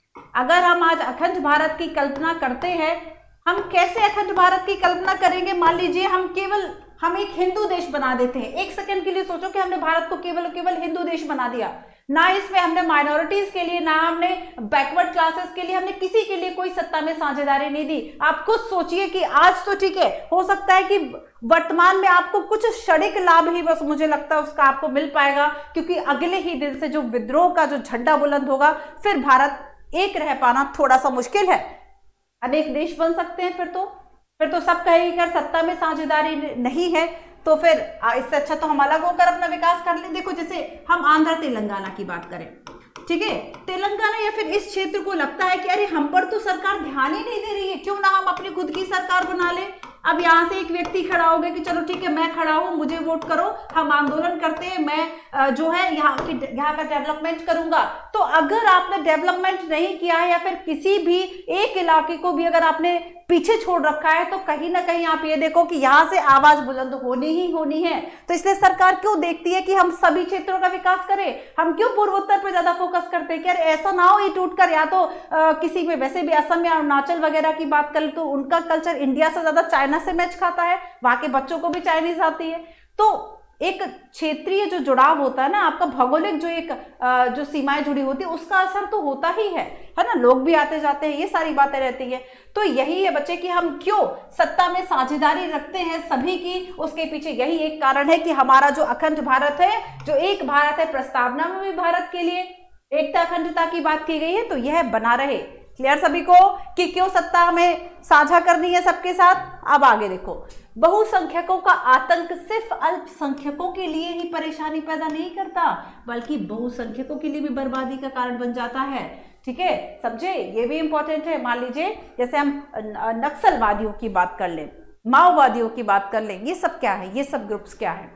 अगर हम आज अखंड भारत की कल्पना करते हैं, हम कैसे अखंड भारत की कल्पना करेंगे। मान लीजिए हम केवल हम एक हिंदू देश बना देते हैं। एक सेकंड के लिए सोचो कि हमने भारत को केवल केवल हिंदू देश बना दिया, ना इसमें हमने माइनॉरिटीज के लिए, ना हमने बैकवर्ड क्लासेस के लिए, हमने किसी के लिए कोई सत्ता में साझेदारी नहीं दी। आप खुद सोचिए कि आज तो ठीक है, हो सकता है कि वर्तमान में आपको कुछ क्षणिक लाभ ही बस मुझे लगता है उसका आपको मिल पाएगा, क्योंकि अगले ही दिन से जो विद्रोह का जो झंडा बुलंद होगा, फिर भारत एक रह पाना थोड़ा सा मुश्किल है। अनेक देश बन सकते हैं, फिर तो फिर तो सब कहेंगे अगर सत्ता में साझेदारी नहीं है तो फिर इससे अच्छा तो हम अलग होकर अपना विकास कर लें। देखो जैसे हम आंध्र तेलंगाना की बात करें, ठीक है, तेलंगाना या फिर इस क्षेत्र को लगता है कि अरे हम पर तो सरकार ध्यान ही नहीं दे रही है, क्यों ना हम अपनी खुद की सरकार बना ले। अब यहाँ से एक व्यक्ति खड़ा हो गया कि चलो ठीक है मैं खड़ा हूँ, मुझे वोट करो, हम आंदोलन करते हैं, मैं जो है यहाँ की यहाँ का डेवलपमेंट करूंगा। तो अगर आपने डेवलपमेंट नहीं किया है या फिर किसी भी एक इलाके को भी अगर आपने पीछे छोड़ रखा है, तो कहीं ना कहीं आप ये देखो कि यहाँ से आवाज बुलंद होनी ही होनी है। तो इसलिए सरकार क्यों देखती है कि हम सभी क्षेत्रों का विकास करें, हम क्यों पूर्वोत्तर पे ज्यादा फोकस करते हैं कि यार ऐसा ना हो ये टूट कर, या तो आ, किसी में वैसे भी असम या अरुणाचल वगैरह की बात करें तो उनका कल्चर इंडिया से ज्यादा चाइना से मैच खाता है, वहां के बच्चों को भी चाइनीज आती है। तो एक क्षेत्रीय जो जुड़ाव होता है ना, आपका भौगोलिक जो एक जो सीमाएं जुड़ी होती है उसका असर तो होता ही है, है ना। लोग भी आते जाते हैं, ये सारी बातें रहती है। तो यही है बच्चे कि हम क्यों सत्ता में साझेदारी रखते हैं सभी की, उसके पीछे यही एक कारण है कि हमारा जो अखंड भारत है, जो एक भारत है, प्रस्तावना में भी भारत के लिए एकता अखंडता की बात की गई है, तो यह बना रहे। क्लियर सभी को कि क्यों सत्ता हमें साझा करनी है सबके साथ। अब आगे देखो, बहुसंख्यकों का आतंक सिर्फ अल्पसंख्यकों के लिए ही परेशानी पैदा नहीं करता, बल्कि बहुसंख्यकों के लिए भी बर्बादी का कारण बन जाता है। ठीक है, समझे, ये भी इंपॉर्टेंट है। मान लीजिए जैसे हम नक्सलवादियों की बात कर लें, माओवादियों की बात कर लें, ये सब क्या है, ये सब ग्रुप्स क्या है।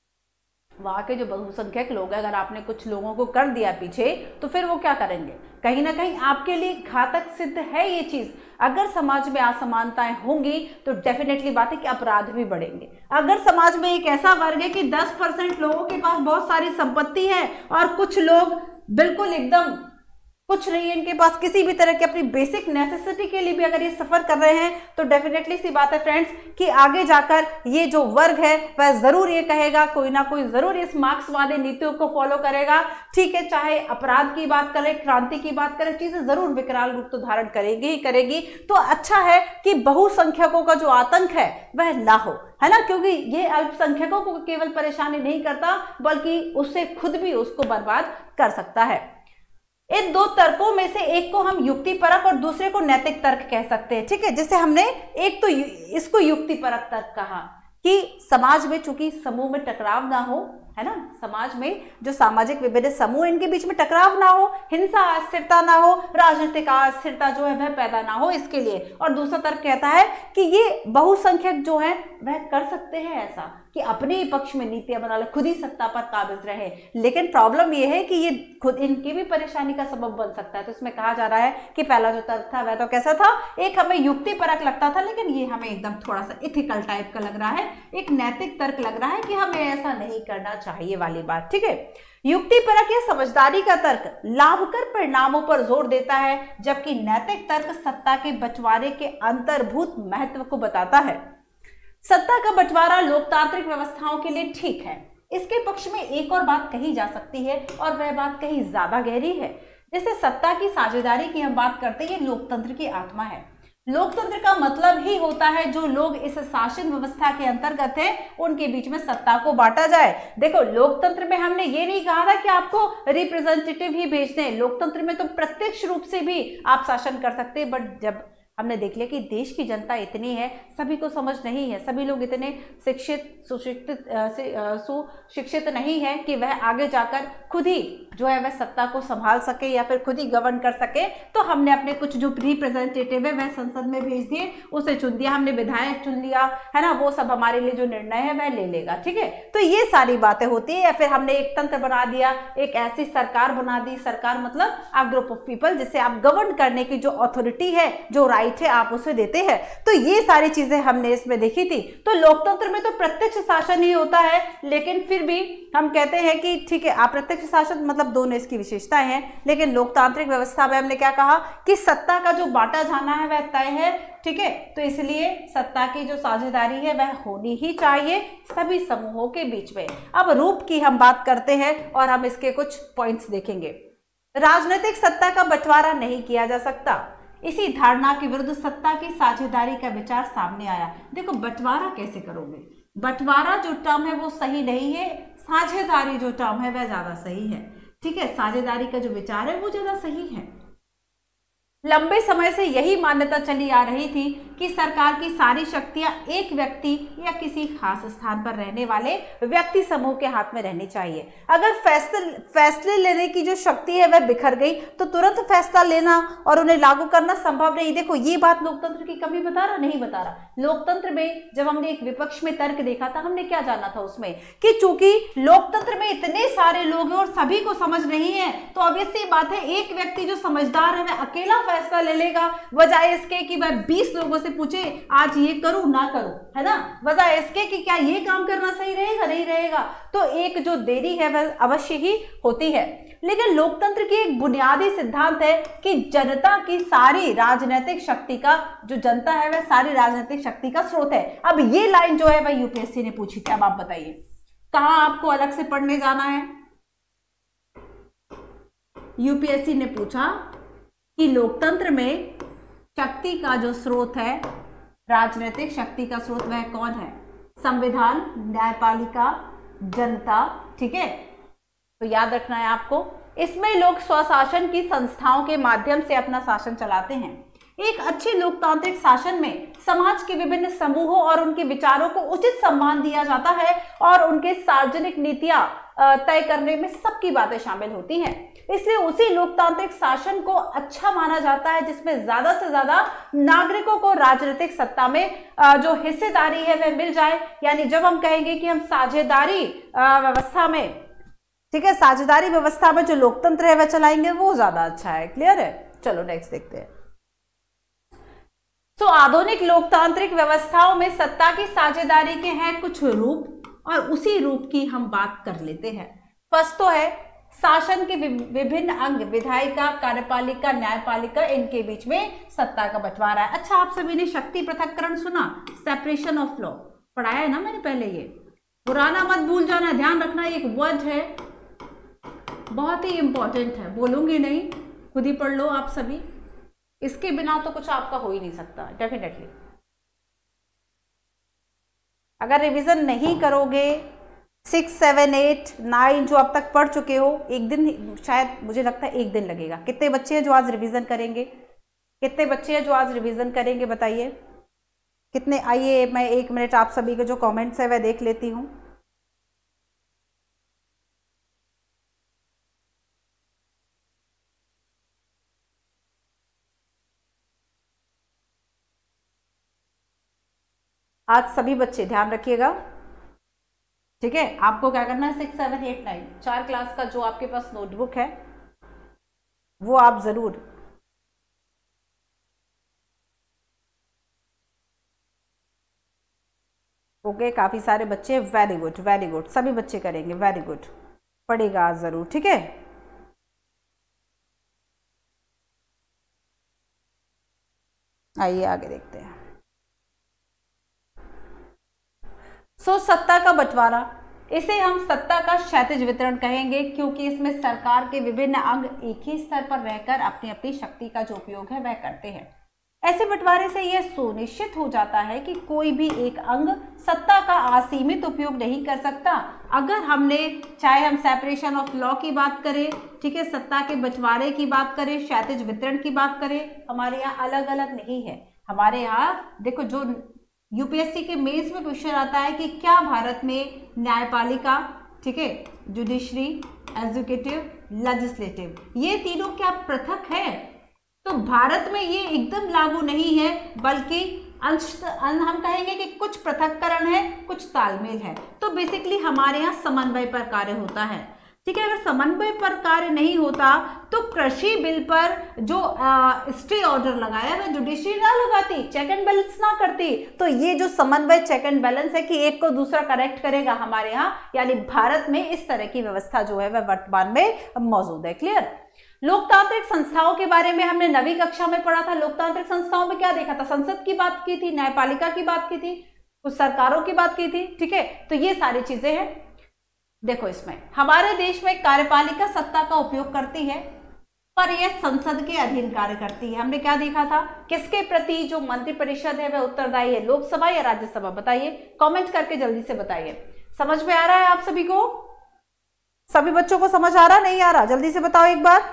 वहां के जो बहुसंख्यक लोग हैं, अगर आपने कुछ लोगों को कर दिया पीछे, तो फिर वो क्या करेंगे, कहीं ना कहीं आपके लिए घातक सिद्ध है ये चीज। अगर समाज में असमानताएं होंगी तो डेफिनेटली बात है कि अपराध भी बढ़ेंगे। अगर समाज में एक ऐसा वर्ग है कि दस परसेंट लोगों के पास बहुत सारी संपत्ति है और कुछ लोग बिल्कुल एकदम कुछ नहीं है इनके पास, किसी भी तरह की अपनी बेसिक नेसेसिटी के लिए भी अगर ये सफर कर रहे हैं, तो डेफिनेटली सी बात है फ्रेंड्स कि आगे जाकर ये जो वर्ग है वह जरूर ये कहेगा, कोई ना कोई जरूर इस मार्क्सवादी नीतियों को फॉलो करेगा। ठीक है, चाहे अपराध की बात करें, क्रांति की बात करें, चीजें जरूर विकराल रूप तो धारण करेगी ही करेगी। तो अच्छा है कि बहुसंख्यकों का जो आतंक है वह ना हो, है ना, क्योंकि ये अल्पसंख्यकों को केवल परेशानी नहीं करता बल्कि उससे खुद भी उसको बर्बाद कर सकता है। इन दो तर्कों में से एक को हम युक्तिपरक और दूसरे को नैतिक तर्क कह सकते हैं। ठीक है, जैसे हमने एक तो इसको युक्तिपरक तर्क कहा कि समाज में चूंकि समूह में टकराव ना हो, है ना, समाज में जो सामाजिक विभिन्न समूह इनके बीच में टकराव ना हो, हिंसा अस्थिरता ना हो, राजनीतिक अस्थिरता जो है वह पैदा ना हो, इसके लिए। और दूसरा तर्क कहता है कि ये बहुसंख्यक जो है वह कर सकते हैं ऐसा कि अपने ही पक्ष में नीतियां बना ले, खुद ही सत्ता पर काबिज रहे। लेकिन प्रॉब्लम यह है कि ये खुद इनकी भी परेशानी का सबब बन सकता है। तो इसमें कहा जा रहा है कि पहला जो तर्क था वह तो कैसा था, एक हमें युक्तिपरक लगता था, लेकिन ये हमें एकदम थोड़ा सा इथिकल टाइप का लग रहा है, एक नैतिक तर्क लग रहा है कि हमें ऐसा नहीं करना चाहिए वाली बात। ठीक है, युक्तिपरक या समझदारी का तर्क लाभकर परिणामों पर जोर देता है, जबकि नैतिक तर्क सत्ता के बंटवारे के अंतर्भूत महत्व को बताता है। सत्ता का बंटवारा लोकतांत्रिक व्यवस्थाओं के लिए ठीक है। इसके पक्ष में एक और बात कही जा सकती है और वह बात कहीं ज्यादा गहरी है। जैसे सत्ता की साझेदारी की हम बात करते हैं, ये लोकतंत्र की आत्मा है। लोकतंत्र का मतलब ही होता है जो लोग इस शासन व्यवस्था के अंतर्गत है उनके बीच में सत्ता को बांटा जाए। देखो, लोकतंत्र में हमने ये नहीं कहा था कि आपको रिप्रेजेंटेटिव ही भेजने हैं, लोकतंत्र में तो प्रत्यक्ष रूप से भी आप शासन कर सकते हैं। बट जब हमने देख लिया कि देश की जनता इतनी है, सभी को समझ नहीं है, सभी लोग इतने शिक्षित सुशिक्षित सुशिक्षित नहीं है कि वह आगे जाकर खुद ही जो है वह सत्ता को संभाल सके या फिर खुद ही गवर्न कर सके, तो हमने अपने कुछ जो रिप्रेजेंटेटिव है वह संसद में भेज दिए, उसे चुन दिया हमने, विधायक चुन लिया है ना, वो सब हमारे लिए जो निर्णय है वह ले लेगा। ठीक है, तो ये सारी बातें होती है। या फिर हमने एक तंत्र बना दिया, एक ऐसी सरकार बना दी, सरकार मतलब अ ग्रुप ऑफ पीपल, जिसे आप गवर्न करने की जो अथॉरिटी है, जो राइट है, आप उसे देते हैं। तो ये सारी चीजें हमने इसमें देखी थी। तो लोकतंत्र में तो प्रत्यक्ष शासन ही होता है, लेकिन फिर भी हम कहते हैं कि ठीक है, अप्रत्यक्ष शासन मतलब दोनों इसकी विशेषताएं हैं। लेकिन लोकतांत्रिक व्यवस्था में हमने क्या कहा कि सत्ता का जो बांटा जाना है वह तय है। ठीक है, तो इसलिए सत्ता की जो साझेदारी है वह होनी ही चाहिए सभी समूहों के बीच में। अब रूप की हम बात करते हैं और हम इसके कुछ पॉइंट्स देखेंगे। राजनीतिक सत्ता का बंटवारा नहीं किया जा सकता, इसी धारणा के विरुद्ध सत्ता की साझेदारी का विचार सामने आया। देखो, बंटवारा कैसे करोगे? बंटवारा जो टर्म है वो सही नहीं है, साझेदारी जो टर्म है वह ज्यादा सही है। ठीक है, साझेदारी का जो विचार है वो ज्यादा सही है। लंबे समय से यही मान्यता चली आ रही थी कि सरकार की सारी शक्तियां एक व्यक्ति या किसी खास स्थान पर रहने वाले व्यक्ति समूह के हाथ में रहनी चाहिए। अगर फैसले फैसले लेने की जो शक्ति है वह बिखर गई तो तुरंत फैसला लेना और उन्हें लागू करना संभव नहीं। देखो, ये बात लोकतंत्र की कमी बता रहा नहीं बता रहा। लोकतंत्र में जब हमने एक विपक्ष में तर्क देखा था, हमने क्या जाना था उसमें कि चूंकि लोकतंत्र में इतने सारे लोग हैं और सभी को समझ नहीं है, तो ऑब्वियस सी बात है एक व्यक्ति जो समझदार है वह अकेला फैसला ले लेगा, बजाय इसके कि वह बीस लोगों से पूछे आज ये करूं ना करूं, है ना, बजाय इसके कि क्या ये काम करना सही रहेगा नहीं रहेगा। तो एक जो देरी है वह अवश्य ही होती है। लेकिन लोकतंत्र की एक बुनियादी सिद्धांत है कि जनता की सारी राजनीतिक शक्ति का, जो जनता है वह सारी राजनीतिक शक्ति का स्रोत है। अब ये लाइन जो है वह यूपीएससी ने पूछी थी। अब आप बताइए कहां आपको अलग से पढ़ने जाना है? यूपीएससी ने पूछा कि लोकतंत्र में शक्ति का जो स्रोत है, राजनीतिक शक्ति का स्रोत वह कौन है? संविधान, न्यायपालिका, जनता। ठीक है, तो याद रखना है आपको। इसमें लोग स्वशासन की संस्थाओं के माध्यम से अपना शासन चलाते हैं। एक अच्छे लोकतांत्रिक शासन में समाज के विभिन्न समूहों और उनके विचारों को उचित सम्मान दिया जाता है और उनके सार्वजनिक नीतियां तय करने में सबकी बातें शामिल होती हैं। इसलिए उसी लोकतांत्रिक शासन को अच्छा माना जाता है जिसमें ज्यादा से ज्यादा नागरिकों को राजनीतिक सत्ता में जो हिस्सेदारी है वह मिल जाए। यानी जब हम कहेंगे कि हम साझेदारी व्यवस्था में, ठीक है, साझेदारी व्यवस्था में जो लोकतंत्र है वह चलाएंगे, वो ज्यादा अच्छा है। क्लियर है? चलो नेक्स्ट देखते हैं। तो आधुनिक लोकतांत्रिक व्यवस्थाओं में सत्ता की साझेदारी के हैं कुछ रूप और उसी रूप की हम बात कर लेते हैं। फर्स्ट तो है शासन के विभिन्न अंग, विधायिका, कार्यपालिका, न्यायपालिका, इनके बीच में सत्ता का बंटवारा है। अच्छा, आप सभी ने शक्ति पृथक्करण सुना, सेपरेशन ऑफ लॉ पढ़ाया है ना मैंने पहले। ये पुराना मत भूल जाना, ध्यान रखना, एक वर्ड है बहुत ही इंपॉर्टेंट है, बोलूंगी नहीं, खुद ही पढ़ लो आप सभी। इसके बिना तो कुछ आपका हो ही नहीं सकता डेफिनेटली। अगर रिवीजन नहीं करोगे सिक्स सेवन एट नाइन जो अब तक पढ़ चुके हो, एक दिन, शायद मुझे लगता है एक दिन लगेगा। कितने बच्चे हैं जो आज रिवीजन करेंगे? कितने बच्चे हैं जो आज रिवीजन करेंगे बताइए कितने? आइए मैं एक मिनट आप सभी के जो कमेंट्स है वह देख लेती हूँ। आज सभी बच्चे ध्यान रखिएगा, ठीक है। आपको क्या करना है, सिक्स सेवन एट नाइन चार क्लास का जो आपके पास नोटबुक है वो आप जरूर ओके। काफी सारे बच्चे, वेरी गुड वेरी गुड, सभी बच्चे करेंगे, वेरी गुड, पढ़ेगा आज जरूर, ठीक है। आइए आगे देखते हैं। सो सत्ता का बंटवारा, इसे हम सत्ता का क्षैतिज वितरण कहेंगे क्योंकि इसमें सरकार के विभिन्न अंग एक ही स्तर पर रहकर अपनी अपनी शक्ति का जो उपयोग है वह करते हैं। ऐसे बंटवारे से यह सुनिश्चित हो जाता है कि कोई भी एक अंग सत्ता का असीमित उपयोग नहीं कर सकता। अगर हमने, चाहे हम सेपरेशन ऑफ लॉ की बात करें, ठीक है, सत्ता के बंटवारे की बात करें, क्षैतिज वितरण की बात करें, हमारे यहाँ अलग अलग नहीं है। हमारे यहाँ देखो, जो यूपीएससी के मेंस में क्वेश्चन आता है कि क्या भारत में न्यायपालिका, ठीक है, जुडिशरी, एग्जीक्यूटिव, लेजिस्लेटिव, ये तीनों क्या पृथक है? तो भारत में ये एकदम लागू नहीं है, बल्कि अंश हम कहेंगे कि कुछ पृथक्करण है, कुछ तालमेल है। तो बेसिकली हमारे यहाँ समन्वय पर कार्य होता है, ठीक है। अगर समन्वय पर कार्य नहीं होता तो कृषि बिल पर जो स्टे ऑर्डर लगाया वह जुडिशरी ना लगाती, चेक एंड बैलेंस ना करती। तो ये जो समन्वय, चेक एंड बैलेंस है कि एक को दूसरा करेक्ट करेगा, हमारे यहाँ यानी भारत में इस तरह की व्यवस्था जो है वह वर्तमान में मौजूद है। क्लियर? लोकतांत्रिक संस्थाओं के बारे में हमने नवीं कक्षा में पढ़ा था। लोकतांत्रिक संस्थाओं में क्या देखा था? संसद की बात की थी, न्यायपालिका की बात की थी, कुछ सरकारों की बात की थी, ठीक है। तो ये सारी चीजें हैं। देखो, इसमें हमारे देश में कार्यपालिका सत्ता का उपयोग करती है, पर यह संसद के अधीन कार्य करती है। हमने क्या देखा था? किसके प्रति जो मंत्रिपरिषद है वह उत्तरदायी है, लोकसभा या राज्यसभा? बताइए, कमेंट करके जल्दी से बताइए। समझ में आ रहा है आप सभी को? सभी बच्चों को समझ आ रहा, नहीं आ रहा? जल्दी से बताओ एक बार।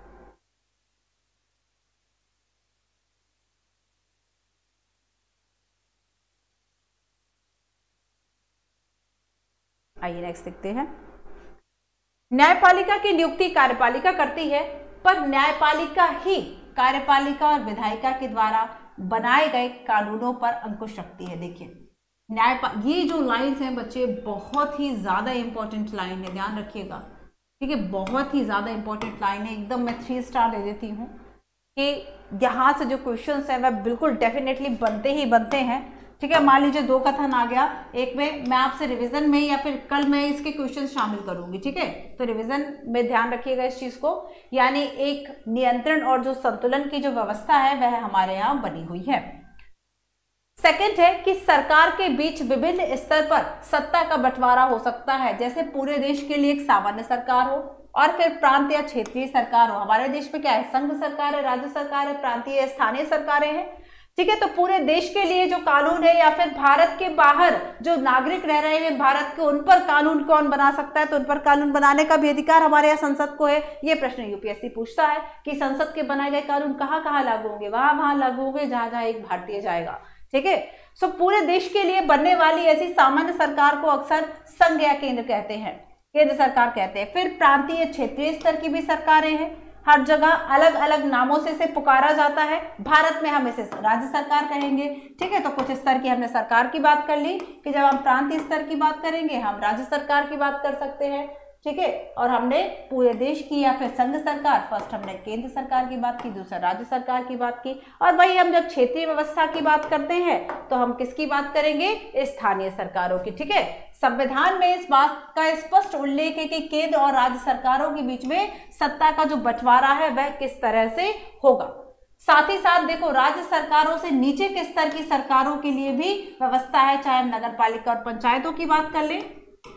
आइए नेक्स्ट देखते हैं। न्यायपालिका की नियुक्ति कार्यपालिका करती है, पर न्यायपालिका ही कार्यपालिका और विधायिका के द्वारा बनाए गए कानूनों पर अंकुश रखती है। देखिए, न्यायपा ये जो लाइन्स हैं बच्चे, बहुत ही ज्यादा इंपॉर्टेंट लाइन है, ध्यान रखिएगा, ठीक है। बहुत ही ज्यादा इंपॉर्टेंट लाइन है, एकदम मैं थ्री स्टार दे देती हूँ कि यहाँ से जो क्वेश्चंस हैं वह बिल्कुल डेफिनेटली बनते ही बनते हैं, ठीक है। मान लीजिए दो कथन आ गया, एक में मैं आपसे रिवीजन में या फिर कल मैं इसके क्वेश्चन शामिल करूंगी, ठीक है। तो रिवीजन में ध्यान रखिएगा इस चीज को, यानी एक नियंत्रण और जो संतुलन की जो व्यवस्था है वह हमारे यहाँ बनी हुई है। सेकंड है कि सरकार के बीच विभिन्न स्तर पर सत्ता का बंटवारा हो सकता है, जैसे पूरे देश के लिए एक सामान्य सरकार हो और फिर प्रांत या क्षेत्रीय सरकार हो। हमारे देश में क्या है? संघ सरकार है, राज्य सरकार है, प्रांतीय स्थानीय सरकारें हैं, ठीक है। तो पूरे देश के लिए जो कानून है, या फिर भारत के बाहर जो नागरिक रह रहे हैं भारत के, उन पर कानून कौन बना सकता है? तो उन पर कानून बनाने का भी अधिकार हमारे यहाँ संसद को है। ये प्रश्न यूपीएससी पूछता है कि संसद के बनाए गए कानून कहाँ कहाँ लागू होंगे? वहां वहां लागू होंगे जहां जहां एक भारतीय जाएगा, ठीक है। सो पूरे देश के लिए बनने वाली ऐसी सामान्य सरकार को अक्सर संघ या केंद्र कहते हैं, केंद्र सरकार कहते हैं। फिर प्रांतीय क्षेत्रीय स्तर की भी सरकारें हैं, हर जगह अलग अलग नामों से इसे पुकारा जाता है। भारत में हम इसे राज्य सरकार कहेंगे, ठीक है। तो कुछ स्तर की हमने सरकार की बात कर ली कि जब हम प्रांतीय स्तर की बात करेंगे हम राज्य सरकार की बात कर सकते हैं, ठीक है। और हमने पूरे देश की या फिर संघ सरकार, फर्स्ट हमने केंद्र सरकार की बात की, दूसरा राज्य सरकार की बात की। और वही हम जब क्षेत्रीय व्यवस्था की बात करते हैं तो हम किसकी बात करेंगे? स्थानीय सरकारों की, ठीक है। संविधान में इस बात का स्पष्ट उल्लेख है कि केंद्र और राज्य सरकारों के बीच में सत्ता का जो बंटवारा है वह किस तरह से होगा। साथ ही साथ देखो, राज्य सरकारों से नीचे के स्तर की सरकारों के लिए भी व्यवस्था है, चाहे हम नगर पालिका और पंचायतों की बात कर लें,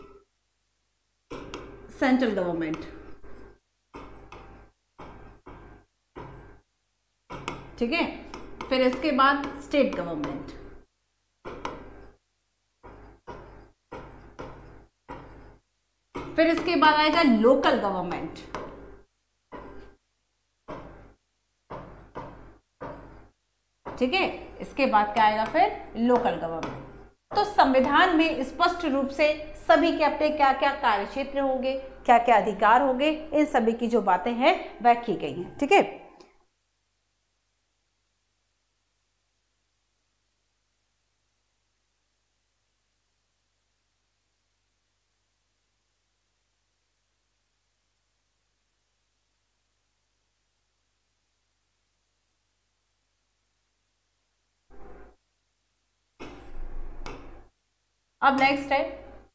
सेंट्रल गवर्नमेंट, ठीक है। फिर इसके बाद स्टेट गवर्नमेंट, फिर इसके बाद आएगा लोकल गवर्नमेंट, ठीक है। इसके बाद क्या आएगा? फिर लोकल गवर्नमेंट। तो संविधान में स्पष्ट रूप से सभी के अपने क्या क्या कार्य क्षेत्र होंगे, क्या क्या अधिकार होंगे, इन सभी की जो बातें हैं वह की गई हैं, ठीक है। अब नेक्स्ट है,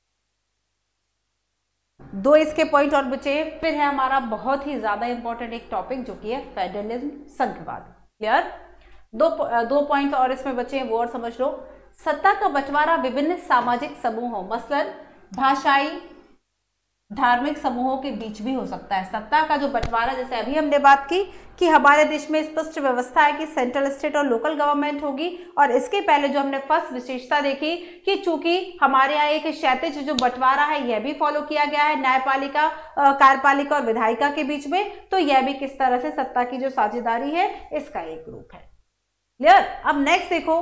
दो इसके पॉइंट और बचे। फिर है हमारा बहुत ही ज्यादा इंपॉर्टेंट एक टॉपिक जो कि है फेडरलिज्म, संघवाद। क्लियर? दो दो पॉइंट और इसमें बचे हैं, वो और समझ लो। सत्ता का बंटवारा विभिन्न सामाजिक समूहों, मसलन भाषाई, धार्मिक समूहों के बीच भी हो सकता है। सत्ता का जो बंटवारा, जैसे अभी हमने बात की कि हमारे देश में स्पष्ट व्यवस्था है कि सेंट्रल, स्टेट और लोकल गवर्नमेंट होगी, और इसके पहले जो हमने फर्स्ट विशेषता देखी कि चूंकि हमारे यहाँ एक क्षैतिज जो बंटवारा है यह भी फॉलो किया गया है न्यायपालिका, कार्यपालिका और विधायिका के बीच में, तो यह भी किस तरह से सत्ता की जो साझेदारी है इसका एक रूप है। क्लियर। अब नेक्स्ट देखो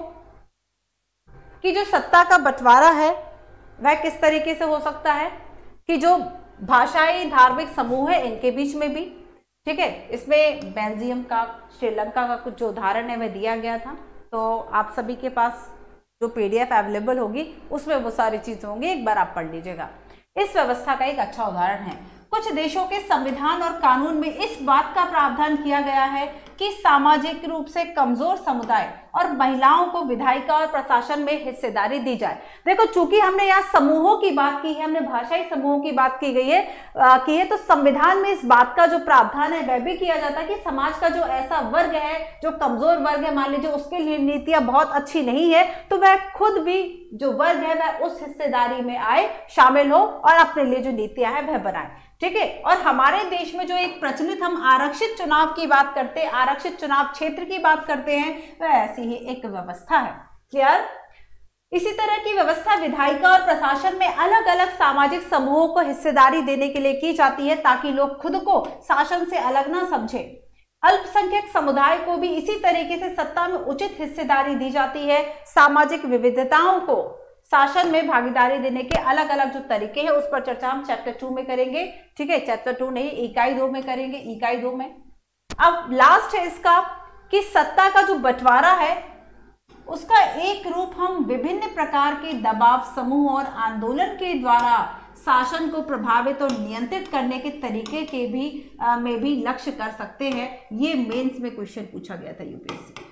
कि जो सत्ता का बंटवारा है वह किस तरीके से हो सकता है कि जो भाषाई धार्मिक समूह है इनके बीच में भी, ठीक है। इसमें बेल्जियम का, श्रीलंका का कुछ जो उदाहरण है वह दिया गया था, तो आप सभी के पास जो पीडीएफ अवेलेबल होगी उसमें वो सारी चीजें होंगी, एक बार आप पढ़ लीजिएगा। इस व्यवस्था का एक अच्छा उदाहरण है, कुछ देशों के संविधान और कानून में इस बात का प्रावधान किया गया है कि सामाजिक रूप से कमजोर समुदाय और महिलाओं को विधायिका और प्रशासन में हिस्सेदारी दी जाए। देखो, चूंकि हमने यहाँ समूहों की बात की है, हमने भाषाई समूहों की बात की गई है आ, की है, तो संविधान में इस बात का जो प्रावधान है वह भी किया जाता है कि समाज का जो ऐसा वर्ग है जो कमजोर वर्ग है, मान लीजिए उसके लिए नीतियां बहुत अच्छी नहीं है, तो वह खुद भी जो वर्ग है वह उस हिस्सेदारी में आए, शामिल हो और अपने लिए जो नीतियां है वह बनाए, ठीक है। और हमारे देश में जो एक प्रचलित हम आरक्षित चुनाव की बात करते हैं, आरक्षित चुनाव क्षेत्र की बात करते हैं, वह ऐसी ही एक व्यवस्था है। क्लियर। इसी तरह की व्यवस्था विधायिका और प्रशासन में अलग अलग सामाजिक समूहों को हिस्सेदारी देने के लिए की जाती है ताकि लोग खुद को शासन से अलग ना समझे। अल्पसंख्यक समुदाय को भी इसी तरीके से सत्ता में उचित हिस्सेदारी दी जाती है। सामाजिक विविधताओं को शासन में भागीदारी देने के अलग अलग जो तरीके हैं उस पर चर्चा हम चैप्टर टू में करेंगे, ठीक है। चैप्टर टू नहीं, इकाई दो में करेंगे, इकाई दो में। अब लास्ट है इसका कि सत्ता का जो बंटवारा है उसका एक रूप हम विभिन्न प्रकार के दबाव समूह और आंदोलन के द्वारा शासन को प्रभावित और नियंत्रित करने के तरीके के भी आ, में भी लक्ष्य कर सकते हैं। ये मेंस में क्वेश्चन पूछा गया था यूपीएससी।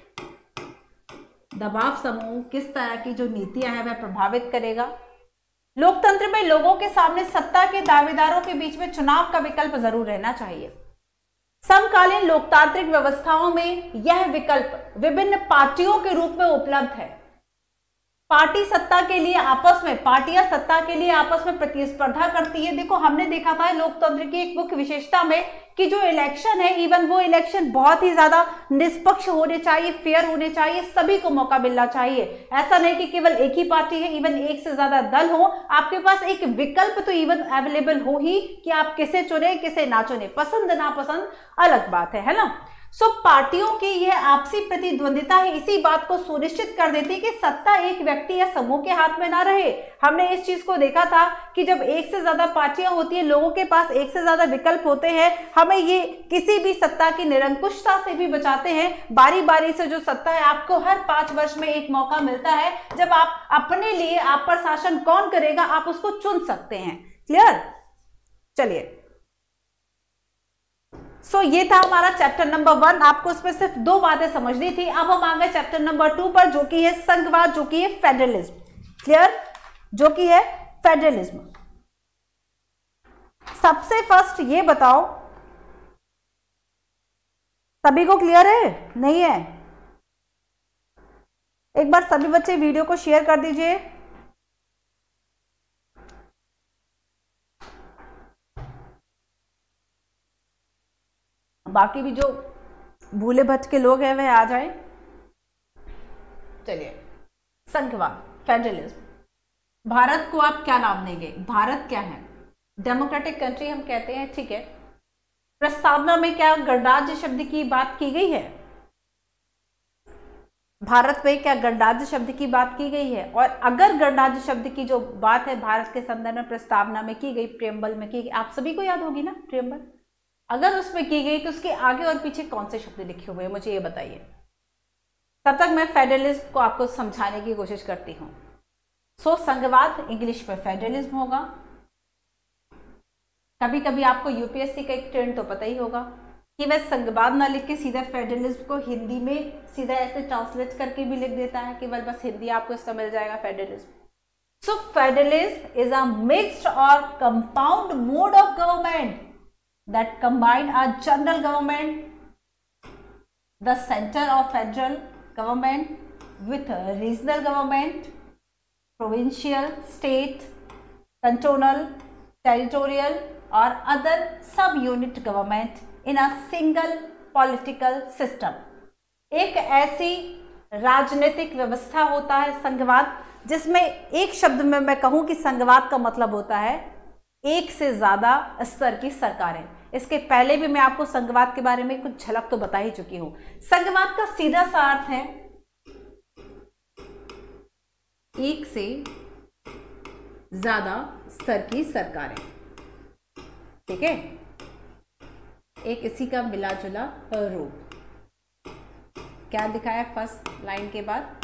दबाव समूह किस तरह की जो नीतियां हैं वह प्रभावित करेगा। लोकतंत्र में लोगों के सामने सत्ता के दावेदारों के बीच में चुनाव का विकल्प जरूर रहना चाहिए। समकालीन लोकतांत्रिक व्यवस्थाओं में यह विकल्प विभिन्न पार्टियों के रूप में उपलब्ध है। पार्टी सत्ता के लिए आपस में पार्टियां सत्ता के लिए आपस में प्रतिस्पर्धा करती है। देखो, हमने देखा था लोकतंत्र की एक मुख्य विशेषता में कि जो इलेक्शन है, इवन वो इलेक्शन बहुत ही ज्यादा निष्पक्ष होने चाहिए, फेयर होने चाहिए, सभी को मौका मिलना चाहिए। ऐसा नहीं कि केवल एक ही पार्टी है, इवन एक से ज्यादा दल हो, आपके पास एक विकल्प तो इवन अवेलेबल हो ही कि आप किसे चुने किसे ना चुने, पसंद ना पसंद अलग बात है, है ना। सो so, पार्टियों की यह आपसी प्रतिद्वंदिता है इसी बात को सुनिश्चित कर देती है कि सत्ता एक व्यक्ति या समूह के हाथ में ना रहे। हमने इस चीज को देखा था कि जब एक से ज्यादा पार्टियां होती है, लोगों के पास एक से ज्यादा विकल्प होते हैं, हमें ये किसी भी सत्ता की निरंकुशता से भी बचाते हैं। बारी बारी से जो सत्ता है, आपको हर पांच वर्ष में एक मौका मिलता है जब आप अपने लिए, आप पर शासन कौन करेगा आप उसको चुन सकते हैं। क्लियर। चलिए, सो so, ये था हमारा चैप्टर नंबर वन। आपको इसमें सिर्फ दो बातें समझनी थी। अब हम आ गए चैप्टर नंबर टू पर, जो कि है संघवाद, जो कि है फेडरलिज्म। क्लियर। जो कि है फेडरलिज्म। सबसे फर्स्ट ये बताओ, सभी को क्लियर है नहीं है? एक बार सभी बच्चे वीडियो को शेयर कर दीजिए। बाकी भी जो भूले भट के लोग हैं वह आ जाएं। चलिए, संघवाद, फेडरलिज्म। भारत को आप क्या नाम देंगे? भारत क्या है? डेमोक्रेटिक कंट्री हम कहते हैं, ठीक है। प्रस्तावना में क्या गणराज्य शब्द की बात की गई है? भारत में क्या गणराज्य शब्द की बात की गई है? और अगर गणराज्य शब्द की जो बात है भारत के संदर्भ में प्रस्तावना में की गई, प्रियम्बल में की गई, आप सभी को याद होगी ना प्रियम्बल? अगर उसमें की गई तो उसके आगे और पीछे कौन से शब्द लिखे हुए हैं मुझे ये बताइए। तब तक मैं फेडरलिज्म को आपको समझाने की कोशिश करती हूँ। सो संघवाद इंग्लिश में फेडरलिज्म होगा। कभी कभी आपको यूपीएससी का एक ट्रेंड तो पता ही होगा कि वह संघवाद ना लिख के सीधा फेडरलिज्म को हिंदी में सीधा ऐसे ट्रांसलेट करके भी लिख देता है, केवल बस हिंदी आपको इसका मिल जाएगा federalism. So federalism is a mixed or compound mode of government that combine a general government, the center of federal government with regional government, provincial, state, cantonal, territorial or other sub-unit government in a single political system। एक ऐसी राजनीतिक व्यवस्था होता है संघवाद, जिसमें एक शब्द में मैं कहूं कि संघवाद का मतलब होता है एक से ज्यादा स्तर की सरकारें। इसके पहले भी मैं आपको संघवाद के बारे में कुछ झलक तो बता ही चुकी हूं। संघवाद का सीधा सा अर्थ है एक से ज्यादा स्तर की सरकारें, ठीक है, एक इसी का मिला जुला रूप। क्या लिखा है फर्स्ट लाइन के बाद?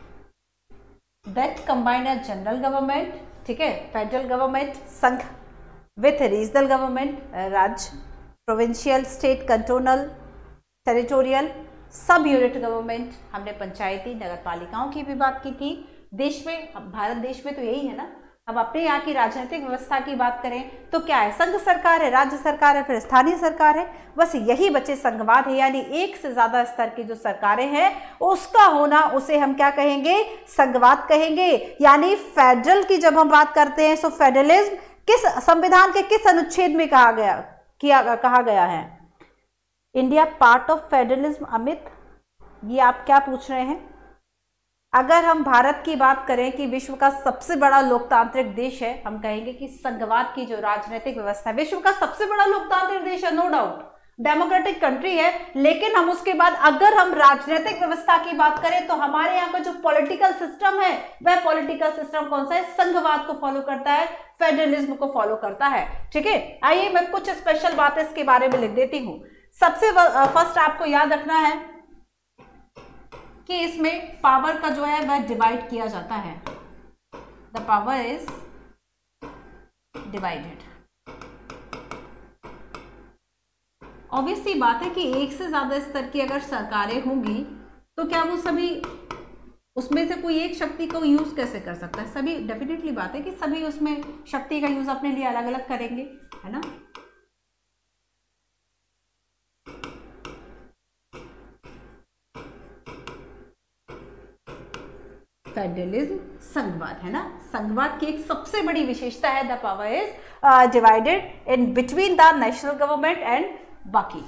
That combine a general government, ठीक है, फेडरल गवर्नमेंट संघ विथ रीजनल गवर्नमेंट राज्य, provincial, state, cantonal, territorial, sub unit government. हमने पंचायती नगर पालिकाओं की भी बात की थी। देश में, भारत देश में तो यही है ना। अब अपने यहाँ की राजनीतिक व्यवस्था की बात करें तो क्या है? संघ सरकार है, राज्य सरकार है, फिर स्थानीय सरकार है, बस यही बचे संघवाद है। यानी एक से ज्यादा स्तर की जो सरकारें हैं उसका होना, उसे हम क्या कहेंगे? संघवाद कहेंगे। यानी फेडरल की जब हम बात करते हैं तो फेडरलिज्म किस संविधान के किस अनुच्छेद में कहा गया किया कहा गया है? India part of federalism. Amit, ये आप क्या पूछ रहे हैं? अगर हम भारत की बात करें कि विश्व का सबसे बड़ा लोकतांत्रिक देश है, हम कहेंगे कि संघवाद की जो राजनीतिक व्यवस्था है, विश्व का सबसे बड़ा लोकतांत्रिक देश है, नो डाउट, डेमोक्रेटिक कंट्री है। लेकिन हम उसके बाद अगर हम राजनीतिक व्यवस्था की बात करें तो हमारे यहाँ का जो पॉलिटिकल सिस्टम है वह पॉलिटिकल सिस्टम कौन सा है? संघवाद को फॉलो करता है, फेडरलिज्म को फॉलो करता है, ठीक है। आइए मैं कुछ स्पेशल बातें इसके बारे में लिख देती हूं। सबसे फर्स्ट आपको याद रखना है कि इसमें पावर का जो है वह डिवाइड किया जाता है। The power is divided. Obvious सी बात है कि एक से ज्यादा स्तर की अगर सरकारें होंगी तो क्या वो सभी उसमें से कोई एक शक्ति को यूज कैसे कर सकता है? सभी, डेफिनेटली बात है कि सभी उसमें शक्ति का यूज अपने लिए अलग अलग करेंगे, है ना। फेडरलिज्म संघवाद, है ना। संघवाद की एक सबसे बड़ी विशेषता है the power is divided in between the national government and बाकी।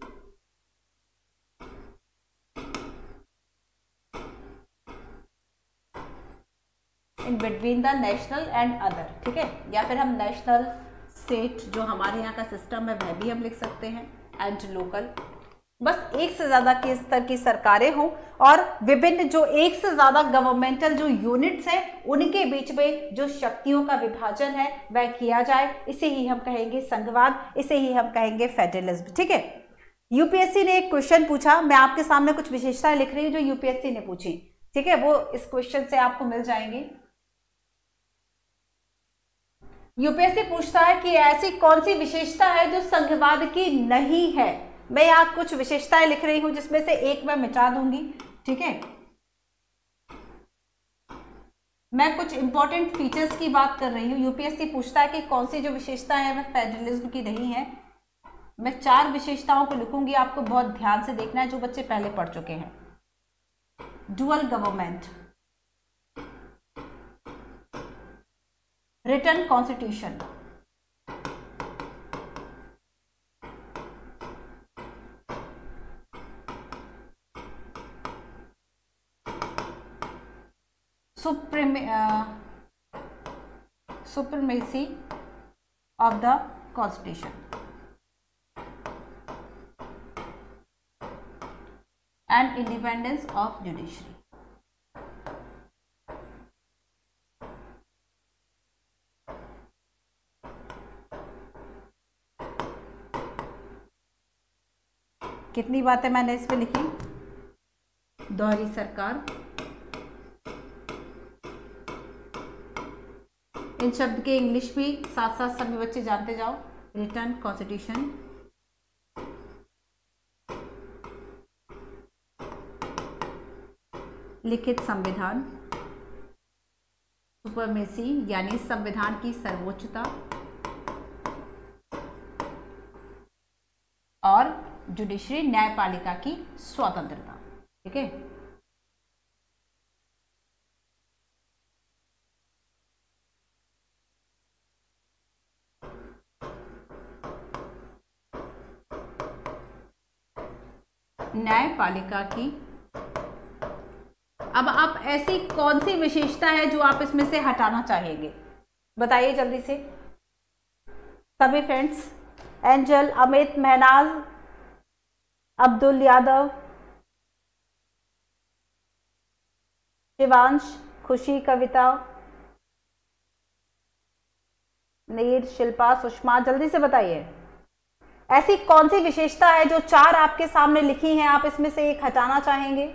In between the national and other, ठीक है, या फिर हम नेशनल, स्टेट जो हमारे यहाँ का सिस्टम है वह भी हम लिख सकते हैं, एंड लोकल। बस एक से ज्यादा के स्तर की सरकारें हों और विभिन्न जो एक से ज्यादा गवर्नमेंटल जो यूनिट्स हैं उनके बीच में जो शक्तियों का विभाजन है वह किया जाए, इसे ही हम कहेंगे संघवाद, इसे ही हम कहेंगे फेडरलिज्म, ठीक है। यूपीएससी ने एक क्वेश्चन पूछा, मैं आपके सामने कुछ विशेषताएं लिख रही हूं जो यूपीएससी ने पूछी, ठीक है, वो इस क्वेश्चन से आपको मिल जाएंगे। यूपीएससी पूछता है कि ऐसी कौन सी विशेषता है जो संघवाद की नहीं है। मैं यहाँ कुछ विशेषताएं लिख रही हूं जिसमें से एक मैं मिटा दूंगी, ठीक है। मैं कुछ इंपॉर्टेंट फीचर्स की बात कर रही हूं। यूपीएससी पूछता है कि कौन सी जो विशेषता है वह फेडरलिज्म की नहीं है। मैं चार विशेषताओं को लिखूंगी, आपको बहुत ध्यान से देखना है जो बच्चे पहले पढ़ चुके हैं। Dual government, written constitution, supremacy of the constitution and independence of judiciary। कितनी बातें मैंने इस पे लिखी? दोहरी सरकार, इन शब्द के इंग्लिश भी साथ साथ सभी बच्चे जानते जाओ। रिटन कॉन्स्टिट्यूशन, लिखित संविधान, सुपरमेसी यानी संविधान की सर्वोच्चता, और जुडिशरी न्यायपालिका की स्वतंत्रता, ठीक है। न्यायपालिका की, अब आप ऐसी कौन सी विशेषता है जो आप इसमें से हटाना चाहेंगे, बताइए जल्दी से सभी फ्रेंड्स। एंजल, अमित, महनाज, अब्दुल यादव, शिवांश, खुशी, कविता, नीर, शिल्पा, सुषमा, जल्दी से बताइए ऐसी कौन सी विशेषता है जो चार आपके सामने लिखी हैं, आप इसमें से एक हटाना चाहेंगे।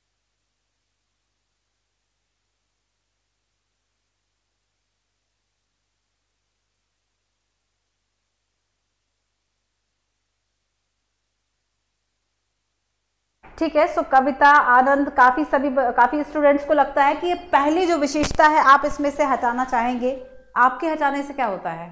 ठीक है, सो कविता, आनंद, काफी सभी काफी स्टूडेंट्स को लगता है कि ये पहली जो विशेषता है आप इसमें से हटाना चाहेंगे। आपके हटाने से क्या होता है,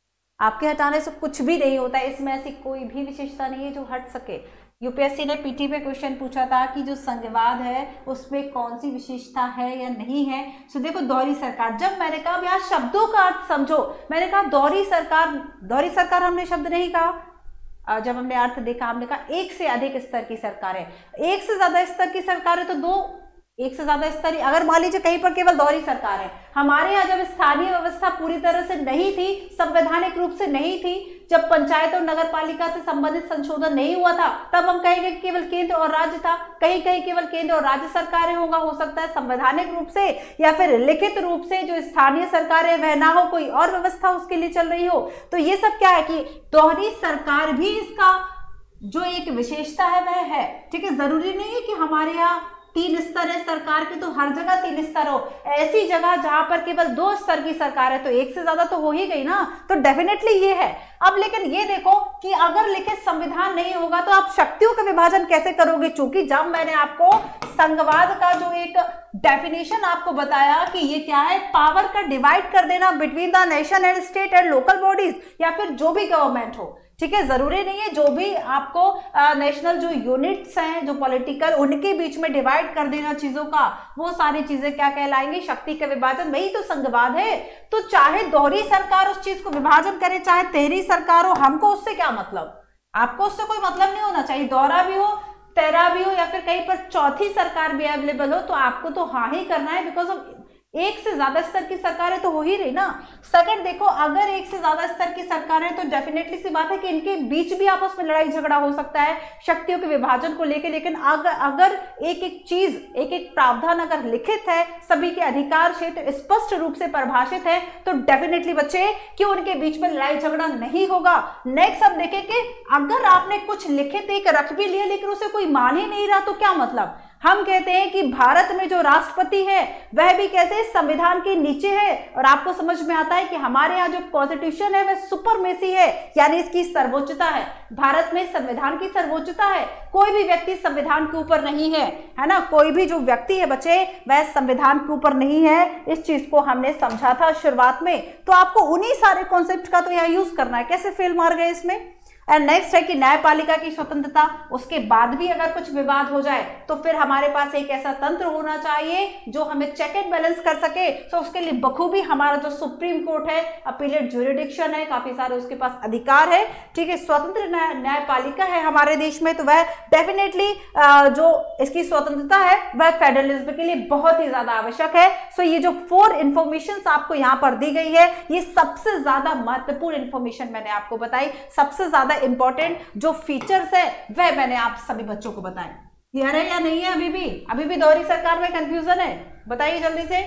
आपके हटाने से कुछ भी नहीं होता है, इसमें ऐसी कोई भी विशेषता नहीं है जो हट सके। यूपीएससी ने पीटी पे क्वेश्चन पूछा था कि जो संघवाद है उसमें कौन सी विशेषता है या नहीं है। सो देखो दोहरी सरकार, जब मैंने कहा यार शब्दों का अर्थ समझो, मैंने कहा दोहरी सरकार, दोहरी सरकार हमने शब्द नहीं कहा, जब हमने अर्थ देखा हमने कहा एक से अधिक स्तर की सरकार है, एक से ज्यादा स्तर की सरकार है तो दो, एक से ज्यादा स्तरीय, अगर मान लीजिए कहीं पर केवल दोहरी सरकार है। हमारे यहाँ जब स्थानीय व्यवस्था पूरी तरह से नहीं थी, संवैधानिक रूप से नहीं थी, जब पंचायत और नगर पालिका से संबंधित संशोधन नहीं हुआ था, तब हम कहेंगे केवल केंद्र और राज्य था। कहीं कहीं केवल केंद्र और राज्य सरकारें होगा, हो सकता है संवैधानिक रूप से या फिर लिखित रूप से जो स्थानीय सरकारें वह ना हो, कोई और व्यवस्था उसके लिए चल रही हो। तो ये सब क्या है कि दोहरी सरकार भी इसका जो एक विशेषता है वह है। ठीक है, जरूरी नहीं है कि हमारे यहाँ तीन स्तर है सरकार के तो हर जगह तीन स्तर हो। ऐसी जगह जहां पर केवल दो स्तर की सरकार है तो एक से ज्यादा तो हो ही गई ना, तो डेफिनेटली ये है। अब लेकिन ये देखो कि अगर लिखित संविधान नहीं होगा तो आप शक्तियों का विभाजन कैसे करोगे। चूंकि जब मैंने आपको संघवाद का जो एक डेफिनेशन आपको बताया कि ये क्या है, पावर का डिवाइड कर देना between the nation and state and local bodies या फिर जो भी गवर्नमेंट हो। ठीक है, जरूरी नहीं है जो भी आपको नेशनल जो यूनिट्स हैं जो पॉलिटिकल, उनके बीच में डिवाइड कर देना चीजों का, वो सारी चीजें क्या कहलाएंगी, शक्ति का विभाजन। वही तो संघवाद है। तो चाहे दोहरी सरकार उस चीज को विभाजन करे, चाहे तेहरी सरकार हो, हमको उससे क्या मतलब, आपको उससे कोई मतलब नहीं होना चाहिए। दोहरा भी हो, तेरह भी हो या फिर कहीं पर चौथी सरकार भी अवेलेबल हो तो आपको तो हाँ ही करना है, बिकॉज ऑफ एक से ज्यादा स्तर की सरकारें तो हो ही रही ना। सेकंड देखो, अगर एक से ज्यादा स्तर की सरकारें तो डेफिनेटली सी बात है कि इनके बीच भी आपस में लड़ाई झगड़ा हो सकता है शक्तियों के विभाजन को लेकर। लेकिन अगर अगर एक एक चीज, एक एक प्रावधान अगर लिखित है, सभी के अधिकार क्षेत्र स्पष्ट रूप से परिभाषित है, तो डेफिनेटली बच्चे कि उनके बीच में लड़ाई झगड़ा नहीं होगा। नेक्स्ट हम देखें कि अगर आपने कुछ लिखित एक रख भी लिया लेकिन उसे कोई मान ही नहीं रहा तो क्या मतलब। हम कहते हैं कि भारत में जो राष्ट्रपति है वह भी कैसे संविधान के नीचे है, और आपको समझ में आता है कि हमारे यहाँ जो कॉन्स्टिट्यूशन है वह सुपरमेसी है, यानी इसकी सर्वोच्चता है। भारत में संविधान की सर्वोच्चता है, कोई भी व्यक्ति संविधान के ऊपर नहीं है, है ना। कोई भी जो व्यक्ति है बच्चे वह संविधान के ऊपर नहीं है। इस चीज को हमने समझा था शुरुआत में, तो आपको उन्हीं सारे कॉन्सेप्ट का तो यहाँ यूज करना है। कैसे फेल मार गए इसमें। एंड नेक्स्ट है कि न्यायपालिका की स्वतंत्रता, उसके बाद भी अगर कुछ विवाद हो जाए तो फिर हमारे पास एक ऐसा तंत्र होना चाहिए जो हमें चेक एंड बैलेंस कर सके। तो उसके लिए बखूबी हमारा जो सुप्रीम कोर्ट है, अपीलेट ज्यूरिडिक्शन है, काफी सारे उसके पास अधिकार है। ठीक है, स्वतंत्र न्यायपालिका है हमारे देश में, तो वह डेफिनेटली जो इसकी स्वतंत्रता है वह फेडरलिज्म के लिए बहुत ही ज्यादा आवश्यक है। सो ये जो फोर इंफॉर्मेशन आपको यहाँ पर दी गई है, ये सबसे ज्यादा महत्वपूर्ण इंफॉर्मेशन मैंने आपको बताई। सबसे ज्यादा इंपॉर्टेंट जो फीचर्स है वह मैंने आप सभी बच्चों को बताए। क्लियर है या नहीं है। अभी भी अभी भी दोहरी सरकार में कंफ्यूजन है, बताइए जल्दी से।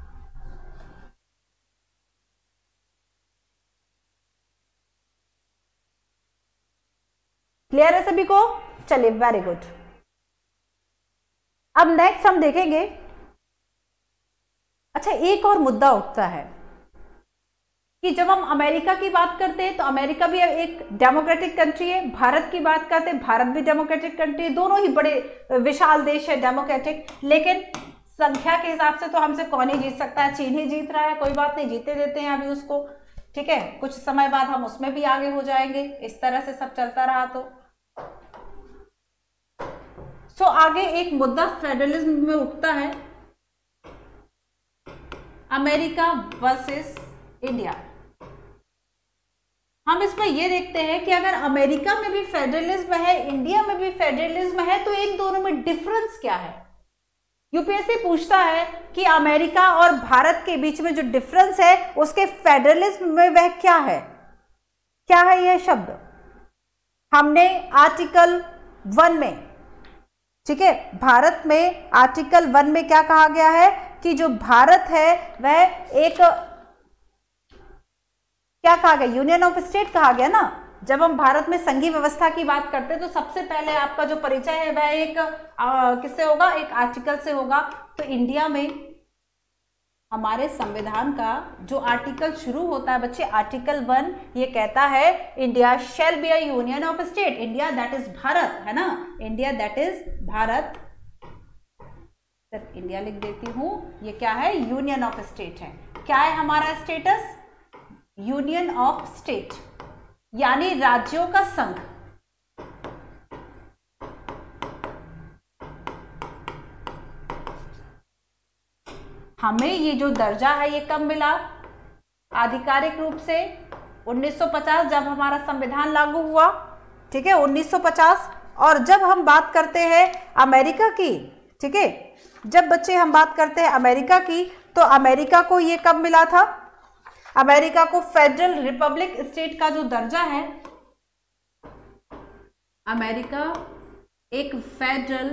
क्लियर है सभी को। चलिए, वेरी गुड। अब नेक्स्ट हम देखेंगे, अच्छा एक और मुद्दा उठता है कि जब हम अमेरिका की बात करते हैं तो अमेरिका भी एक डेमोक्रेटिक कंट्री है, भारत की बात करते हैं भारत भी डेमोक्रेटिक कंट्री है, दोनों ही बड़े विशाल देश है डेमोक्रेटिक। लेकिन संख्या के हिसाब से तो हमसे कौन ही जीत सकता है, चीन ही जीत रहा है। कोई बात नहीं, जीते देते हैं अभी उसको। ठीक है, कुछ समय बाद हम उसमें भी आगे हो जाएंगे, इस तरह से सब चलता रहा तो। सो आगे एक मुद्दा फेडरलिज्म में उठता है, अमेरिका वर्सेस इंडिया। हम इसमें ये देखते हैं कि अगर अमेरिका में भी फेडरलिज्म है, इंडिया में भी फेडरलिज्म है, तो इन दोनों में डिफरेंस क्या है? यूपीएससी पूछता है कि अमेरिका और भारत के बीच में जो डिफरेंस है उसके फेडरलिज्म में वह क्या है? क्या है यह शब्द? हमने आर्टिकल वन में, ठीक है, भारत में आर्टिकल वन में क्या कहा गया है कि जो भारत है वह एक, क्या कहा गया, यूनियन ऑफ स्टेट कहा गया ना। जब हम भारत में संघीय व्यवस्था की बात करते हैं तो सबसे पहले आपका जो परिचय है वह एक आ, किससे होगा? एक आर्टिकल से होगा। तो इंडिया में हमारे संविधान का जो आर्टिकल शुरू होता है बच्चे, आर्टिकल वन, ये कहता है India shall be a union of state. India that is Bharat, है ना, India that is Bharat, India लिख देती हूं, ये क्या है? यूनियन ऑफ स्टेट है। क्या है हमारा स्टेटस? यूनियन ऑफ स्टेट, यानी राज्यों का संघ। हमें ये जो दर्जा है ये कब मिला? आधिकारिक रूप से उन्नीस सौ पचास, जब हमारा संविधान लागू हुआ, ठीक है, उन्नीस सौ पचास। और जब हम बात करते हैं अमेरिका की, ठीक है, जब बच्चे हम बात करते हैं अमेरिका की, तो अमेरिका को ये कब मिला था? अमेरिका को फेडरल रिपब्लिक स्टेट का जो दर्जा है, अमेरिका एक फेडरल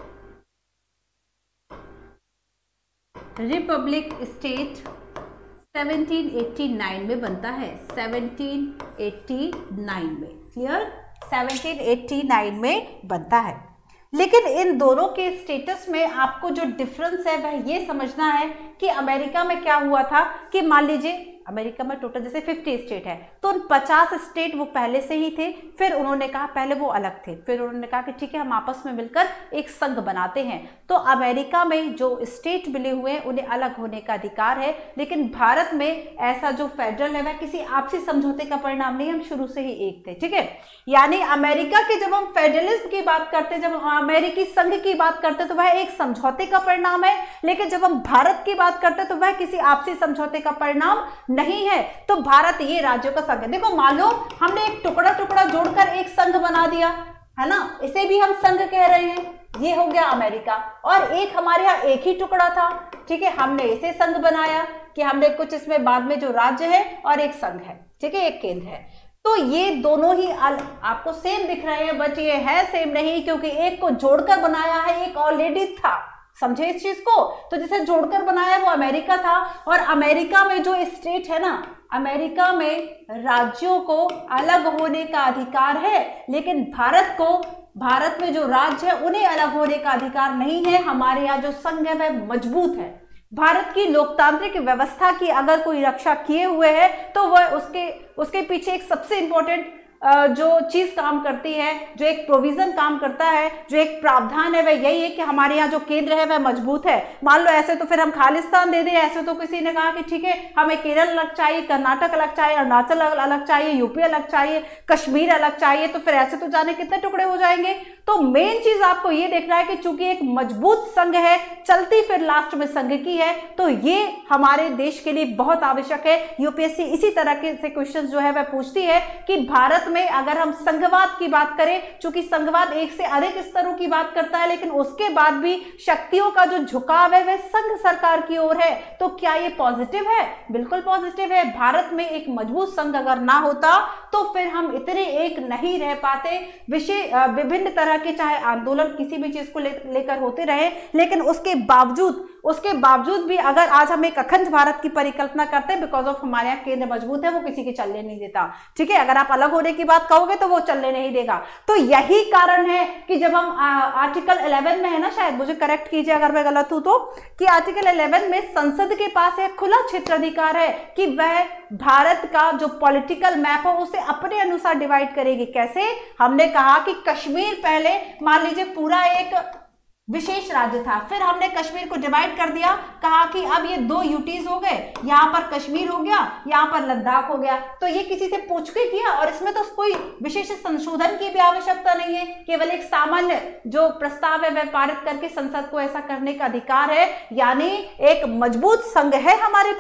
रिपब्लिक स्टेट सत्रह सौ नवासी में बनता है, सत्रह सौ नवासी में, क्लियर, सत्रह सौ नवासी में बनता है। लेकिन इन दोनों के स्टेटस में आपको जो डिफरेंस है वह ये समझना है कि अमेरिका में क्या हुआ था कि मान लीजिए अमेरिका में टोटल जैसे पचास स्टेट है, तो उन पचास स्टेट वो पहले से ही थे, फिर उन्होंने कहा, पहले वो अलग थे, फिर उन्होंने कहा कि ठीक है हम आपस में मिलकर एक संघ बनाते हैं। तो अमेरिका में जो स्टेट मिले हुए हैं उन्हें अलग होने का अधिकार है, लेकिन भारत में ऐसा जो फेडरल है वह किसी आपसी समझौते का परिणाम नहीं, हम शुरू से ही एक थे, ठीक है। यानी अमेरिका के जब हम फेडरलिज्म की बात करते हैं, जब अमेरिकी संघ की बात करते हैं तो वह एक समझौते का परिणाम है, लेकिन जब हम भारत की बात करते हैं तो वह किसी आपसी समझौते का परिणाम नहीं है। तो भारत ये राज्यों का संघ है। देखो मान लो हमने एक टुकड़ा टुकड़ा जोड़कर एक संघ बना दिया, है ना, इसे भी हम संघ कह रहे हैं, ये हो गया अमेरिका। और एक हमारे यहाँ एक ही टुकड़ा था, ठीक है, हमने इसे संघ बनाया कि हमने कुछ इसमें बाद में जो राज्य है और एक संघ है, ठीक है, एक केंद्र है। तो ये दोनों ही आपको सेम दिख रहे हैं, बट ये है सेम नहीं, क्योंकि एक को जोड़कर बनाया है, एक ऑलरेडी था। समझे इस चीज को? तो जिसे जोड़कर बनाया वो अमेरिका था, और अमेरिका में जो स्टेट है ना, अमेरिका में राज्यों को अलग होने का अधिकार है, लेकिन भारत को, भारत में जो राज्य है उन्हें अलग होने का अधिकार नहीं है। हमारे यहाँ जो संघ है वह मजबूत है। भारत की लोकतांत्रिक व्यवस्था की अगर कोई रक्षा किए हुए है तो वह उसके उसके पीछे एक सबसे इंपॉर्टेंट जो चीज काम करती है, जो एक प्रोविजन काम करता है, जो एक प्रावधान है, वह यही है कि हमारे यहाँ जो केंद्र है वह मजबूत है। मान लो ऐसे तो फिर हम खालिस्तान दे दें, ऐसे तो किसी ने कहा कि ठीक है हमें केरल अलग चाहिए, कर्नाटक अलग चाहिए, अरुणाचल अलग चाहिए, यूपी अलग चाहिए, कश्मीर अलग चाहिए, तो फिर ऐसे तो जाने कितने टुकड़े हो जाएंगे। तो मेन चीज आपको ये देखना है कि चूंकि एक मजबूत संघ है, चलती फिर लास्ट में संघ की है, तो ये हमारे देश के लिए बहुत आवश्यक है। यूपीएससी इसी तरह के से क्वेश्चन जो है वह पूछती है कि भारत में अगर हम संघवाद की बात करें, चूंकि संघवाद एक से अधिक स्तरों की बात करता है, लेकिन उसके बाद भी शक्तियों का जो झुकाव है वह संघ सरकार की ओर है, तो क्या ये पॉजिटिव है? बिल्कुल पॉजिटिव है। भारत में एक मजबूत संघ अगर ना होता तो फिर हम इतने एक नहीं रह पाते। विषय विभिन्न तरह के चाहे आंदोलन किसी भी चीज को लेकर होते रहे, लेकिन उसके बावजूद उसके बावजूद भी अगर आज हम एक अखंड भारत की परिकल्पना करते हैं, बिकॉज ऑफ हमारे यहाँ केंद्र मजबूत है, वो किसी के चलने नहीं देता, ठीक है। अगर आप अलग होने की बात कहोगे तो वो चलने नहीं देगा। तो यही कारण है कि जब हम आर्टिकल इलेवन में है ना, शायद मुझे करेक्ट कीजिए अगर मैं गलत हूं तो, कि आर्टिकल इलेवन में संसद के पास एक खुला क्षेत्र अधिकार है कि वह भारत का जो पॉलिटिकल मैप है उसे अपने अनुसार डिवाइड करेगी। कैसे? हमने कहा कि कश्मीर पहले मान लीजिए पूरा एक विशेष राज्य था, फिर हमने कश्मीर को डिवाइड कर दिया, कहा कि अब ये दो यूटीज हो गए, यहाँ पर कश्मीर हो गया, यहाँ पर लद्दाख हो गया। तो ये किसी से पूछ के किया, और इसमें तो कोई विशेष संशोधन की भी आवश्यकता नहीं है, केवल एक सामान्य जो प्रस्ताव है वह पारित करके संसद को ऐसा करने का अधिकार है। यानी एक मजबूत संघ है हमारे पास,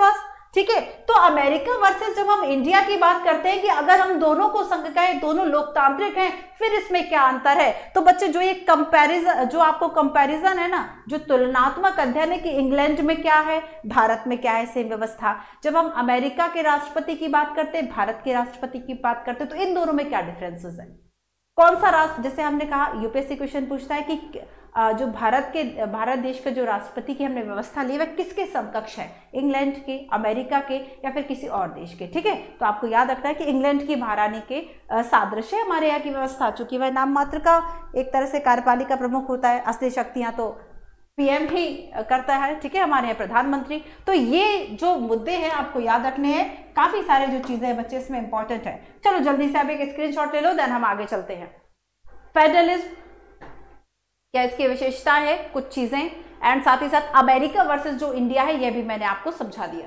ठीक है। तो अमेरिका वर्सेस जब हम इंडिया की बात करते हैं कि अगर हम दोनों को संघ कहें, दोनों लोकतांत्रिक हैं, फिर इसमें क्या अंतर है? तो बच्चे जो ये कंपैरिजन, जो आपको कंपैरिजन है ना, जो तुलनात्मक अध्ययन है कि इंग्लैंड में क्या है, भारत में क्या है सेम व्यवस्था, जब हम अमेरिका के राष्ट्रपति की बात करते हैं, भारत के राष्ट्रपति की बात करते हैं, तो इन दोनों में क्या डिफरेंसेस है? कौन सा राष्ट्र, जैसे हमने कहा यूपीएससी क्वेश्चन पूछता है कि जो भारत के भारत देश के जो राष्ट्रपति की हमने व्यवस्था ली वह किसके समकक्ष है, इंग्लैंड के, अमेरिका के, या फिर किसी और देश के, ठीक है। तो आपको याद रखना है कि इंग्लैंड की महारानी के सादृश्य हमारे यहाँ की व्यवस्था, चूंकि वह नाम मात्र का एक तरह से कार्यपालिका प्रमुख होता है, असली शक्तियां तो पीएम ही करता है, ठीक है, हमारे यहाँ प्रधानमंत्री। तो ये जो मुद्दे हैं आपको याद रखने हैं, काफी सारे जो चीजें हैं बच्चे इसमें इंपॉर्टेंट है। चलो जल्दी से आप एक स्क्रीनशॉट ले लो, देन हम आगे चलते हैं। फेडरलिज्म क्या इसकी विशेषता है, कुछ चीजें, एंड साथ ही साथ अमेरिका वर्सेस जो इंडिया है यह भी मैंने आपको समझा दिया।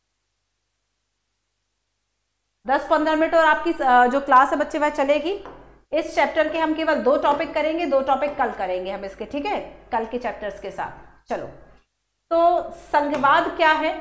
दस पंद्रह मिनट और आपकी जो क्लास है बच्चे वह चलेगी। इस चैप्टर के हम केवल दो टॉपिक करेंगे, दो टॉपिक कल करेंगे हम इसके, ठीक है, कल के चैप्टर्स के साथ। चलो, तो संघवाद क्या है?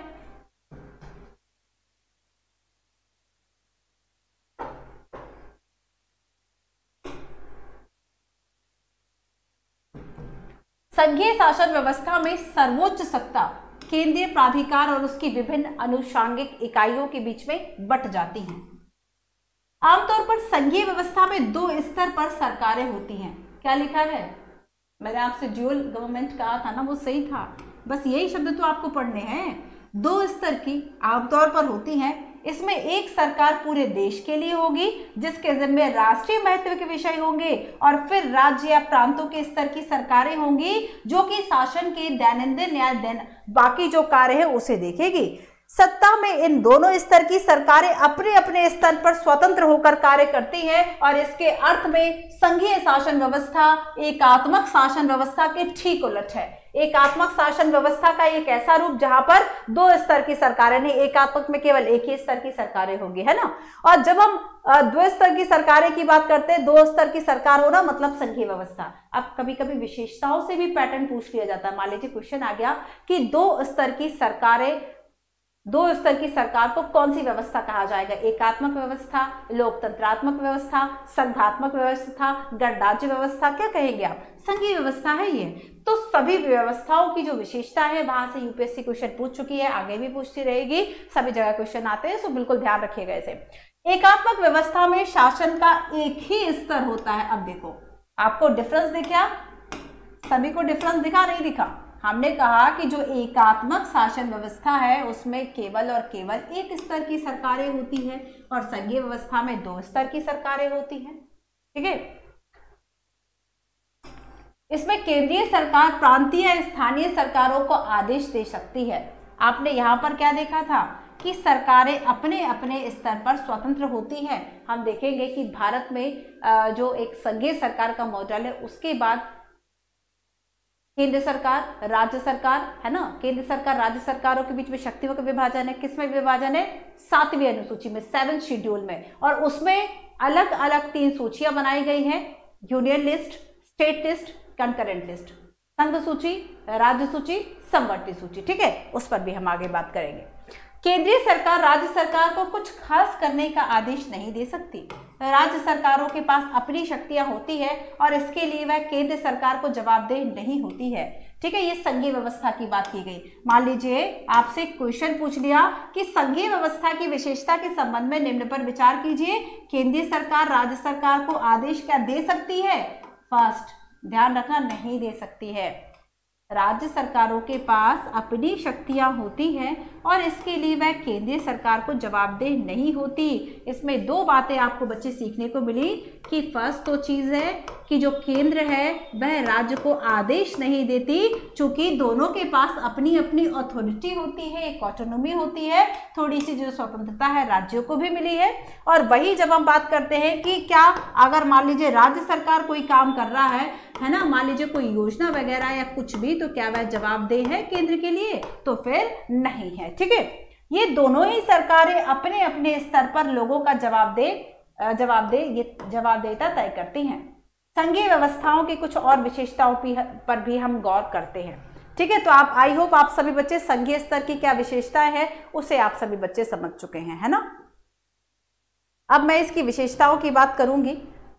संघीय शासन व्यवस्था में सर्वोच्च सत्ता केंद्रीय प्राधिकार और उसकी विभिन्न अनुषांगिक इकाइयों के बीच में बट जाती हैं। आमतौर पर संघीय व्यवस्था में दो स्तर पर सरकारें होती हैं। क्या लिखा है? मैंने आपसे ड्यूअल गवर्नमेंट कहा था ना, वो सही था, बस यही शब्द तो आपको पढ़ने हैं। दो स्तर की आमतौर पर होती हैं। इसमें एक सरकार पूरे देश के लिए होगी जिसके जिम्मे राष्ट्रीय महत्व के विषय होंगे, और फिर राज्य या प्रांतों के स्तर की सरकारें होंगी जो कि शासन के दैनंदिन या दैन बाकी जो कार्य है उसे देखेगी। सत्ता में इन दोनों स्तर की सरकारें अपने अपने स्तर पर स्वतंत्र होकर कार्य करती हैं, और इसके अर्थ में संघीय शासन व्यवस्था एकात्मक शासन व्यवस्था के ठीक उलट है। एकात्मक शासन व्यवस्था का एक ऐसा रूप जहां पर दो स्तर की सरकारें नहीं, एकात्मक में केवल एक ही स्तर की सरकारें होंगी, है ना। और जब हम दो स्तर की सरकारें की बात करते हैं, दो स्तर की सरकार होना मतलब संघीय व्यवस्था। अब कभी कभी विशेषताओं से भी पैटर्न पूछ लिया जाता है। मान लीजिए क्वेश्चन आ गया कि दो स्तर की सरकारें, दो स्तर की सरकार को कौन सी व्यवस्था कहा जाएगा? एकात्मक व्यवस्था, लोकतंत्रात्मक व्यवस्था, संघात्मक व्यवस्था, गणराज्य व्यवस्था, क्या कहेंगे आप? संघीय व्यवस्था है ये। तो सभी व्यवस्थाओं की जो विशेषता है वहां से यूपीएससी क्वेश्चन पूछ चुकी है, आगे भी पूछती रहेगी, सभी जगह क्वेश्चन आते हैं, सो बिल्कुल ध्यान रखिएगा इसे। एकात्मक व्यवस्था में शासन का एक ही स्तर होता है। अब देखो, आपको डिफरेंस दिखा? सभी को डिफरेंस दिखा, नहीं दिखा? हमने कहा कि जो एकात्मक शासन व्यवस्था है उसमें केवल और केवल एक स्तर की सरकारें होती हैं, और संघीय व्यवस्था में दो स्तर की सरकारें होती हैं, ठीक है। इसमें केंद्रीय सरकार प्रांतीय या स्थानीय सरकारों को आदेश दे सकती है। आपने यहाँ पर क्या देखा था कि सरकारें अपने अपने स्तर पर स्वतंत्र होती हैं। हम देखेंगे कि भारत में जो एक संघीय सरकार का मॉडल है, उसके बाद केंद्र सरकार, राज्य सरकार, है ना। केंद्र सरकार, राज्य सरकारों के बीच में शक्तियों का विभाजन है। किसमें विभाजन है? सातवीं अनुसूची में, सेवन शेड्यूल में, और उसमें अलग अलग तीन सूचियां बनाई गई हैं, union list, state list, concurrent list, संघ सूची, राज्य सूची, समवर्ती सूची, ठीक है, उस पर भी हम आगे बात करेंगे। केंद्रीय सरकार राज्य सरकार को कुछ खास करने का आदेश नहीं दे सकती। राज्य सरकारों के पास अपनी शक्तियां होती है और इसके लिए वह केंद्र सरकार को जवाबदेह नहीं होती है, ठीक है। ये संघीय व्यवस्था की बात की गई। मान लीजिए आपसे क्वेश्चन पूछ लिया कि संघीय व्यवस्था की विशेषता के संबंध में निम्न पर विचार कीजिए। केंद्रीय सरकार राज्य सरकार को आदेश क्या दे सकती है? फर्स्ट, ध्यान रखना, नहीं दे सकती है। राज्य सरकारों के पास अपनी शक्तियां होती हैं और इसके लिए वह केंद्रीय सरकार को जवाबदेह नहीं होती। इसमें दो बातें आपको बच्चे सीखने को मिली कि फर्स्ट तो चीज है कि जो केंद्र है वह राज्य को आदेश नहीं देती, चूंकि दोनों के पास अपनी अपनी अथॉरिटी होती है, एक ऑटोनॉमी होती है, थोड़ी सी जो स्वतंत्रता है राज्यों को भी मिली है। और वही जब हम बात करते हैं कि क्या अगर मान लीजिए राज्य सरकार कोई काम कर रहा है है ना, मान लीजिए कोई योजना वगैरह या कुछ भी, तो क्या वह जवाबदेह है केंद्र के लिए? तो फिर नहीं है, ठीक है। ये दोनों ही सरकारें अपने अपने स्तर पर लोगों का जवाबदेह जवाबदेह ये जवाबदेहिता तय करती हैं। संघीय व्यवस्थाओं की कुछ और विशेषताओं पर भी हम गौर करते हैं। ठीक है, तो आप आई होप आप सभी बच्चे संघीय स्तर की क्या विशेषताएं हैं उसे आप सभी बच्चे समझ चुके हैं, है ना। अब मैं इसकी विशेषताओं की बात करूंगी।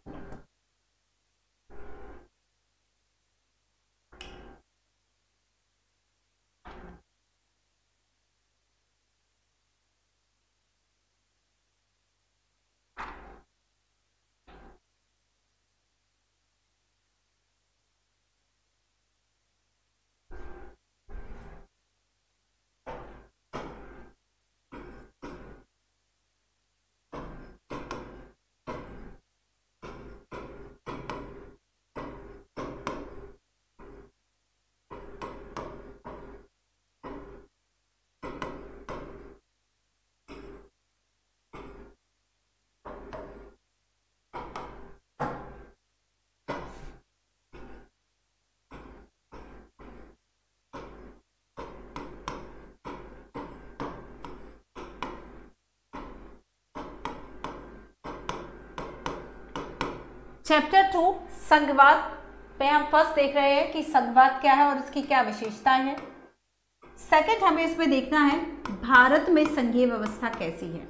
चैप्टर टू संघवाद पे हम फर्स्ट देख रहे हैं कि संघवाद क्या है और इसकी क्या विशेषताएं हैं। सेकंड हमें इसमें देखना है भारत में संघीय व्यवस्था कैसी है।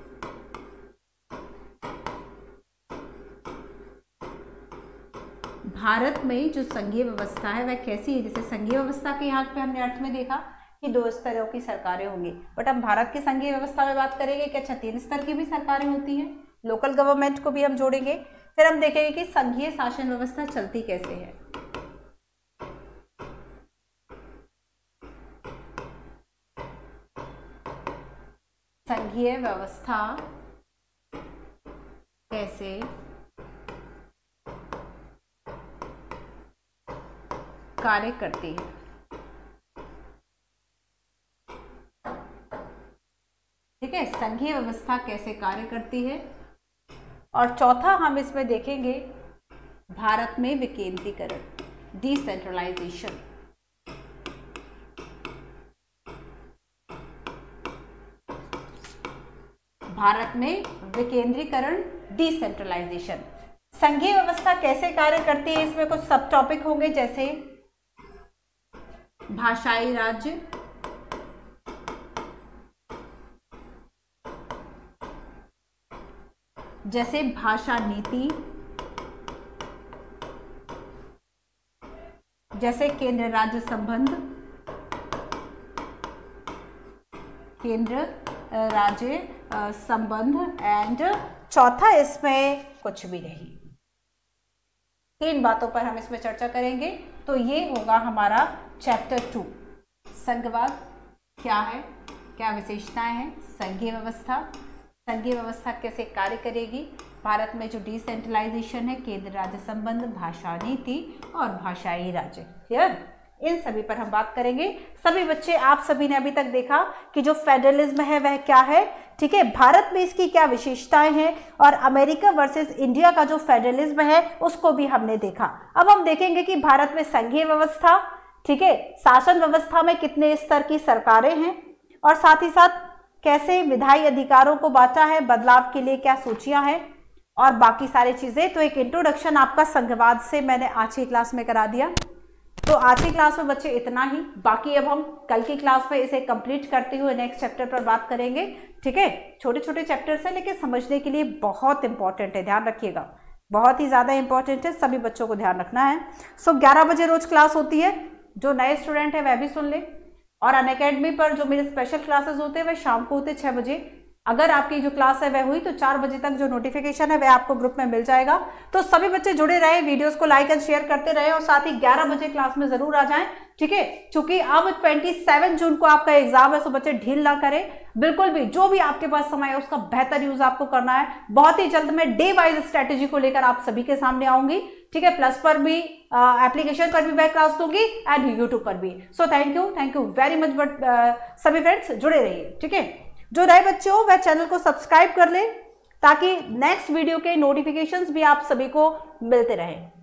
भारत में जो संघीय व्यवस्था है वह कैसी है। जैसे संघीय व्यवस्था के यहाँ पे हमने अर्थ में देखा कि दो स्तरों की सरकारें होंगी, बट हम भारत की संघीय व्यवस्था में बात करेंगे कि अच्छा तीन स्तर की भी सरकारें होती हैं, लोकल गवर्नमेंट को भी हम जोड़ेंगे। फिर हम देखेंगे कि संघीय शासन व्यवस्था चलती कैसे है। संघीय व्यवस्था कैसे कार्य करती है। ठीक है, संघीय व्यवस्था कैसे कार्य करती है। और चौथा हम इसमें देखेंगे भारत में विकेंद्रीकरण, डिसेंट्रलाइजेशन। भारत में विकेंद्रीकरण, डिसेंट्रलाइजेशन। संघीय व्यवस्था कैसे कार्य करती है, इसमें कुछ सब टॉपिक होंगे जैसे भाषाई राज्य, जैसे भाषा नीति, जैसे केंद्र राज्य संबंध, केंद्र राज्य संबंध, एंड चौथा इसमें कुछ भी नहीं। तीन बातों पर हम इसमें चर्चा करेंगे। तो ये होगा हमारा चैप्टर टू, संघवाद क्या है, क्या विशेषताएं हैं, संघीय व्यवस्था, संघीय व्यवस्था कैसे कार्य करेगी, भारत में जो डिसेंट्रलाइजेशन है, केंद्र राज्य संबंध, भाषा नीति और भाषाई राज्य। क्लियर, इन सभी पर हम बात करेंगे। सभी बच्चे, आप सभी ने अभी तक देखा कि जो फेडरलिज्म है वह क्या है। ठीक है, भारत में इसकी क्या विशेषताएं हैं, और अमेरिका वर्सेस इंडिया का जो फेडरलिज्म है उसको भी हमने देखा। अब हम देखेंगे कि भारत में संघीय व्यवस्था, ठीक है, शासन व्यवस्था में कितने स्तर की सरकारें हैं, और साथ ही साथ कैसे विधायी अधिकारों को बांटा है, बदलाव के लिए क्या सूचियां हैं, और बाकी सारी चीजें। तो एक इंट्रोडक्शन आपका संघवाद से मैंने आज की क्लास में करा दिया। तो आज की क्लास में बच्चे इतना ही, बाकी अब हम कल की क्लास में इसे कंप्लीट करते हुए नेक्स्ट चैप्टर पर बात करेंगे। ठीक है, छोटे छोटे चैप्टर्स हैं लेकिन समझने के लिए बहुत इंपॉर्टेंट है, ध्यान रखिएगा, बहुत ही ज़्यादा इंपॉर्टेंट है, सभी बच्चों को ध्यान रखना है। सो ग्यारह बजे रोज क्लास होती है, जो नए स्टूडेंट है वह भी सुन ले। और अनअकैडमी पर जो मेरे स्पेशल क्लासेस होते हैं वह शाम को होते हैं छः बजे। अगर आपकी जो क्लास है वह हुई तो चार बजे तक जो नोटिफिकेशन है वह आपको ग्रुप में मिल जाएगा। तो सभी बच्चे जुड़े रहे, वीडियोस को लाइक एंड शेयर करते रहे, और साथ ही ग्यारह बजे क्लास में जरूर आ जाएं। ठीक है, क्योंकि अब सत्ताईस जून को आपका एग्जाम है, तो बच्चे ढील ना करें बिल्कुल भी। जो भी आपके पास समय है उसका बेहतर यूज आपको करना है। बहुत ही जल्द मैं डे वाइज स्ट्रेटेजी को लेकर आप सभी के सामने आऊंगी। ठीक है, प्लस पर भी, एप्लीकेशन पर भी मैं क्लास दूंगी, एंड यूट्यूब पर भी। So thank you thank you very much. But सभी फ्रेंड्स जुड़े रहिए। ठीक है, जो नए बच्चे हो वह चैनल को सब्सक्राइब कर लें ताकि नेक्स्ट वीडियो के नोटिफिकेशंस भी आप सभी को मिलते रहें।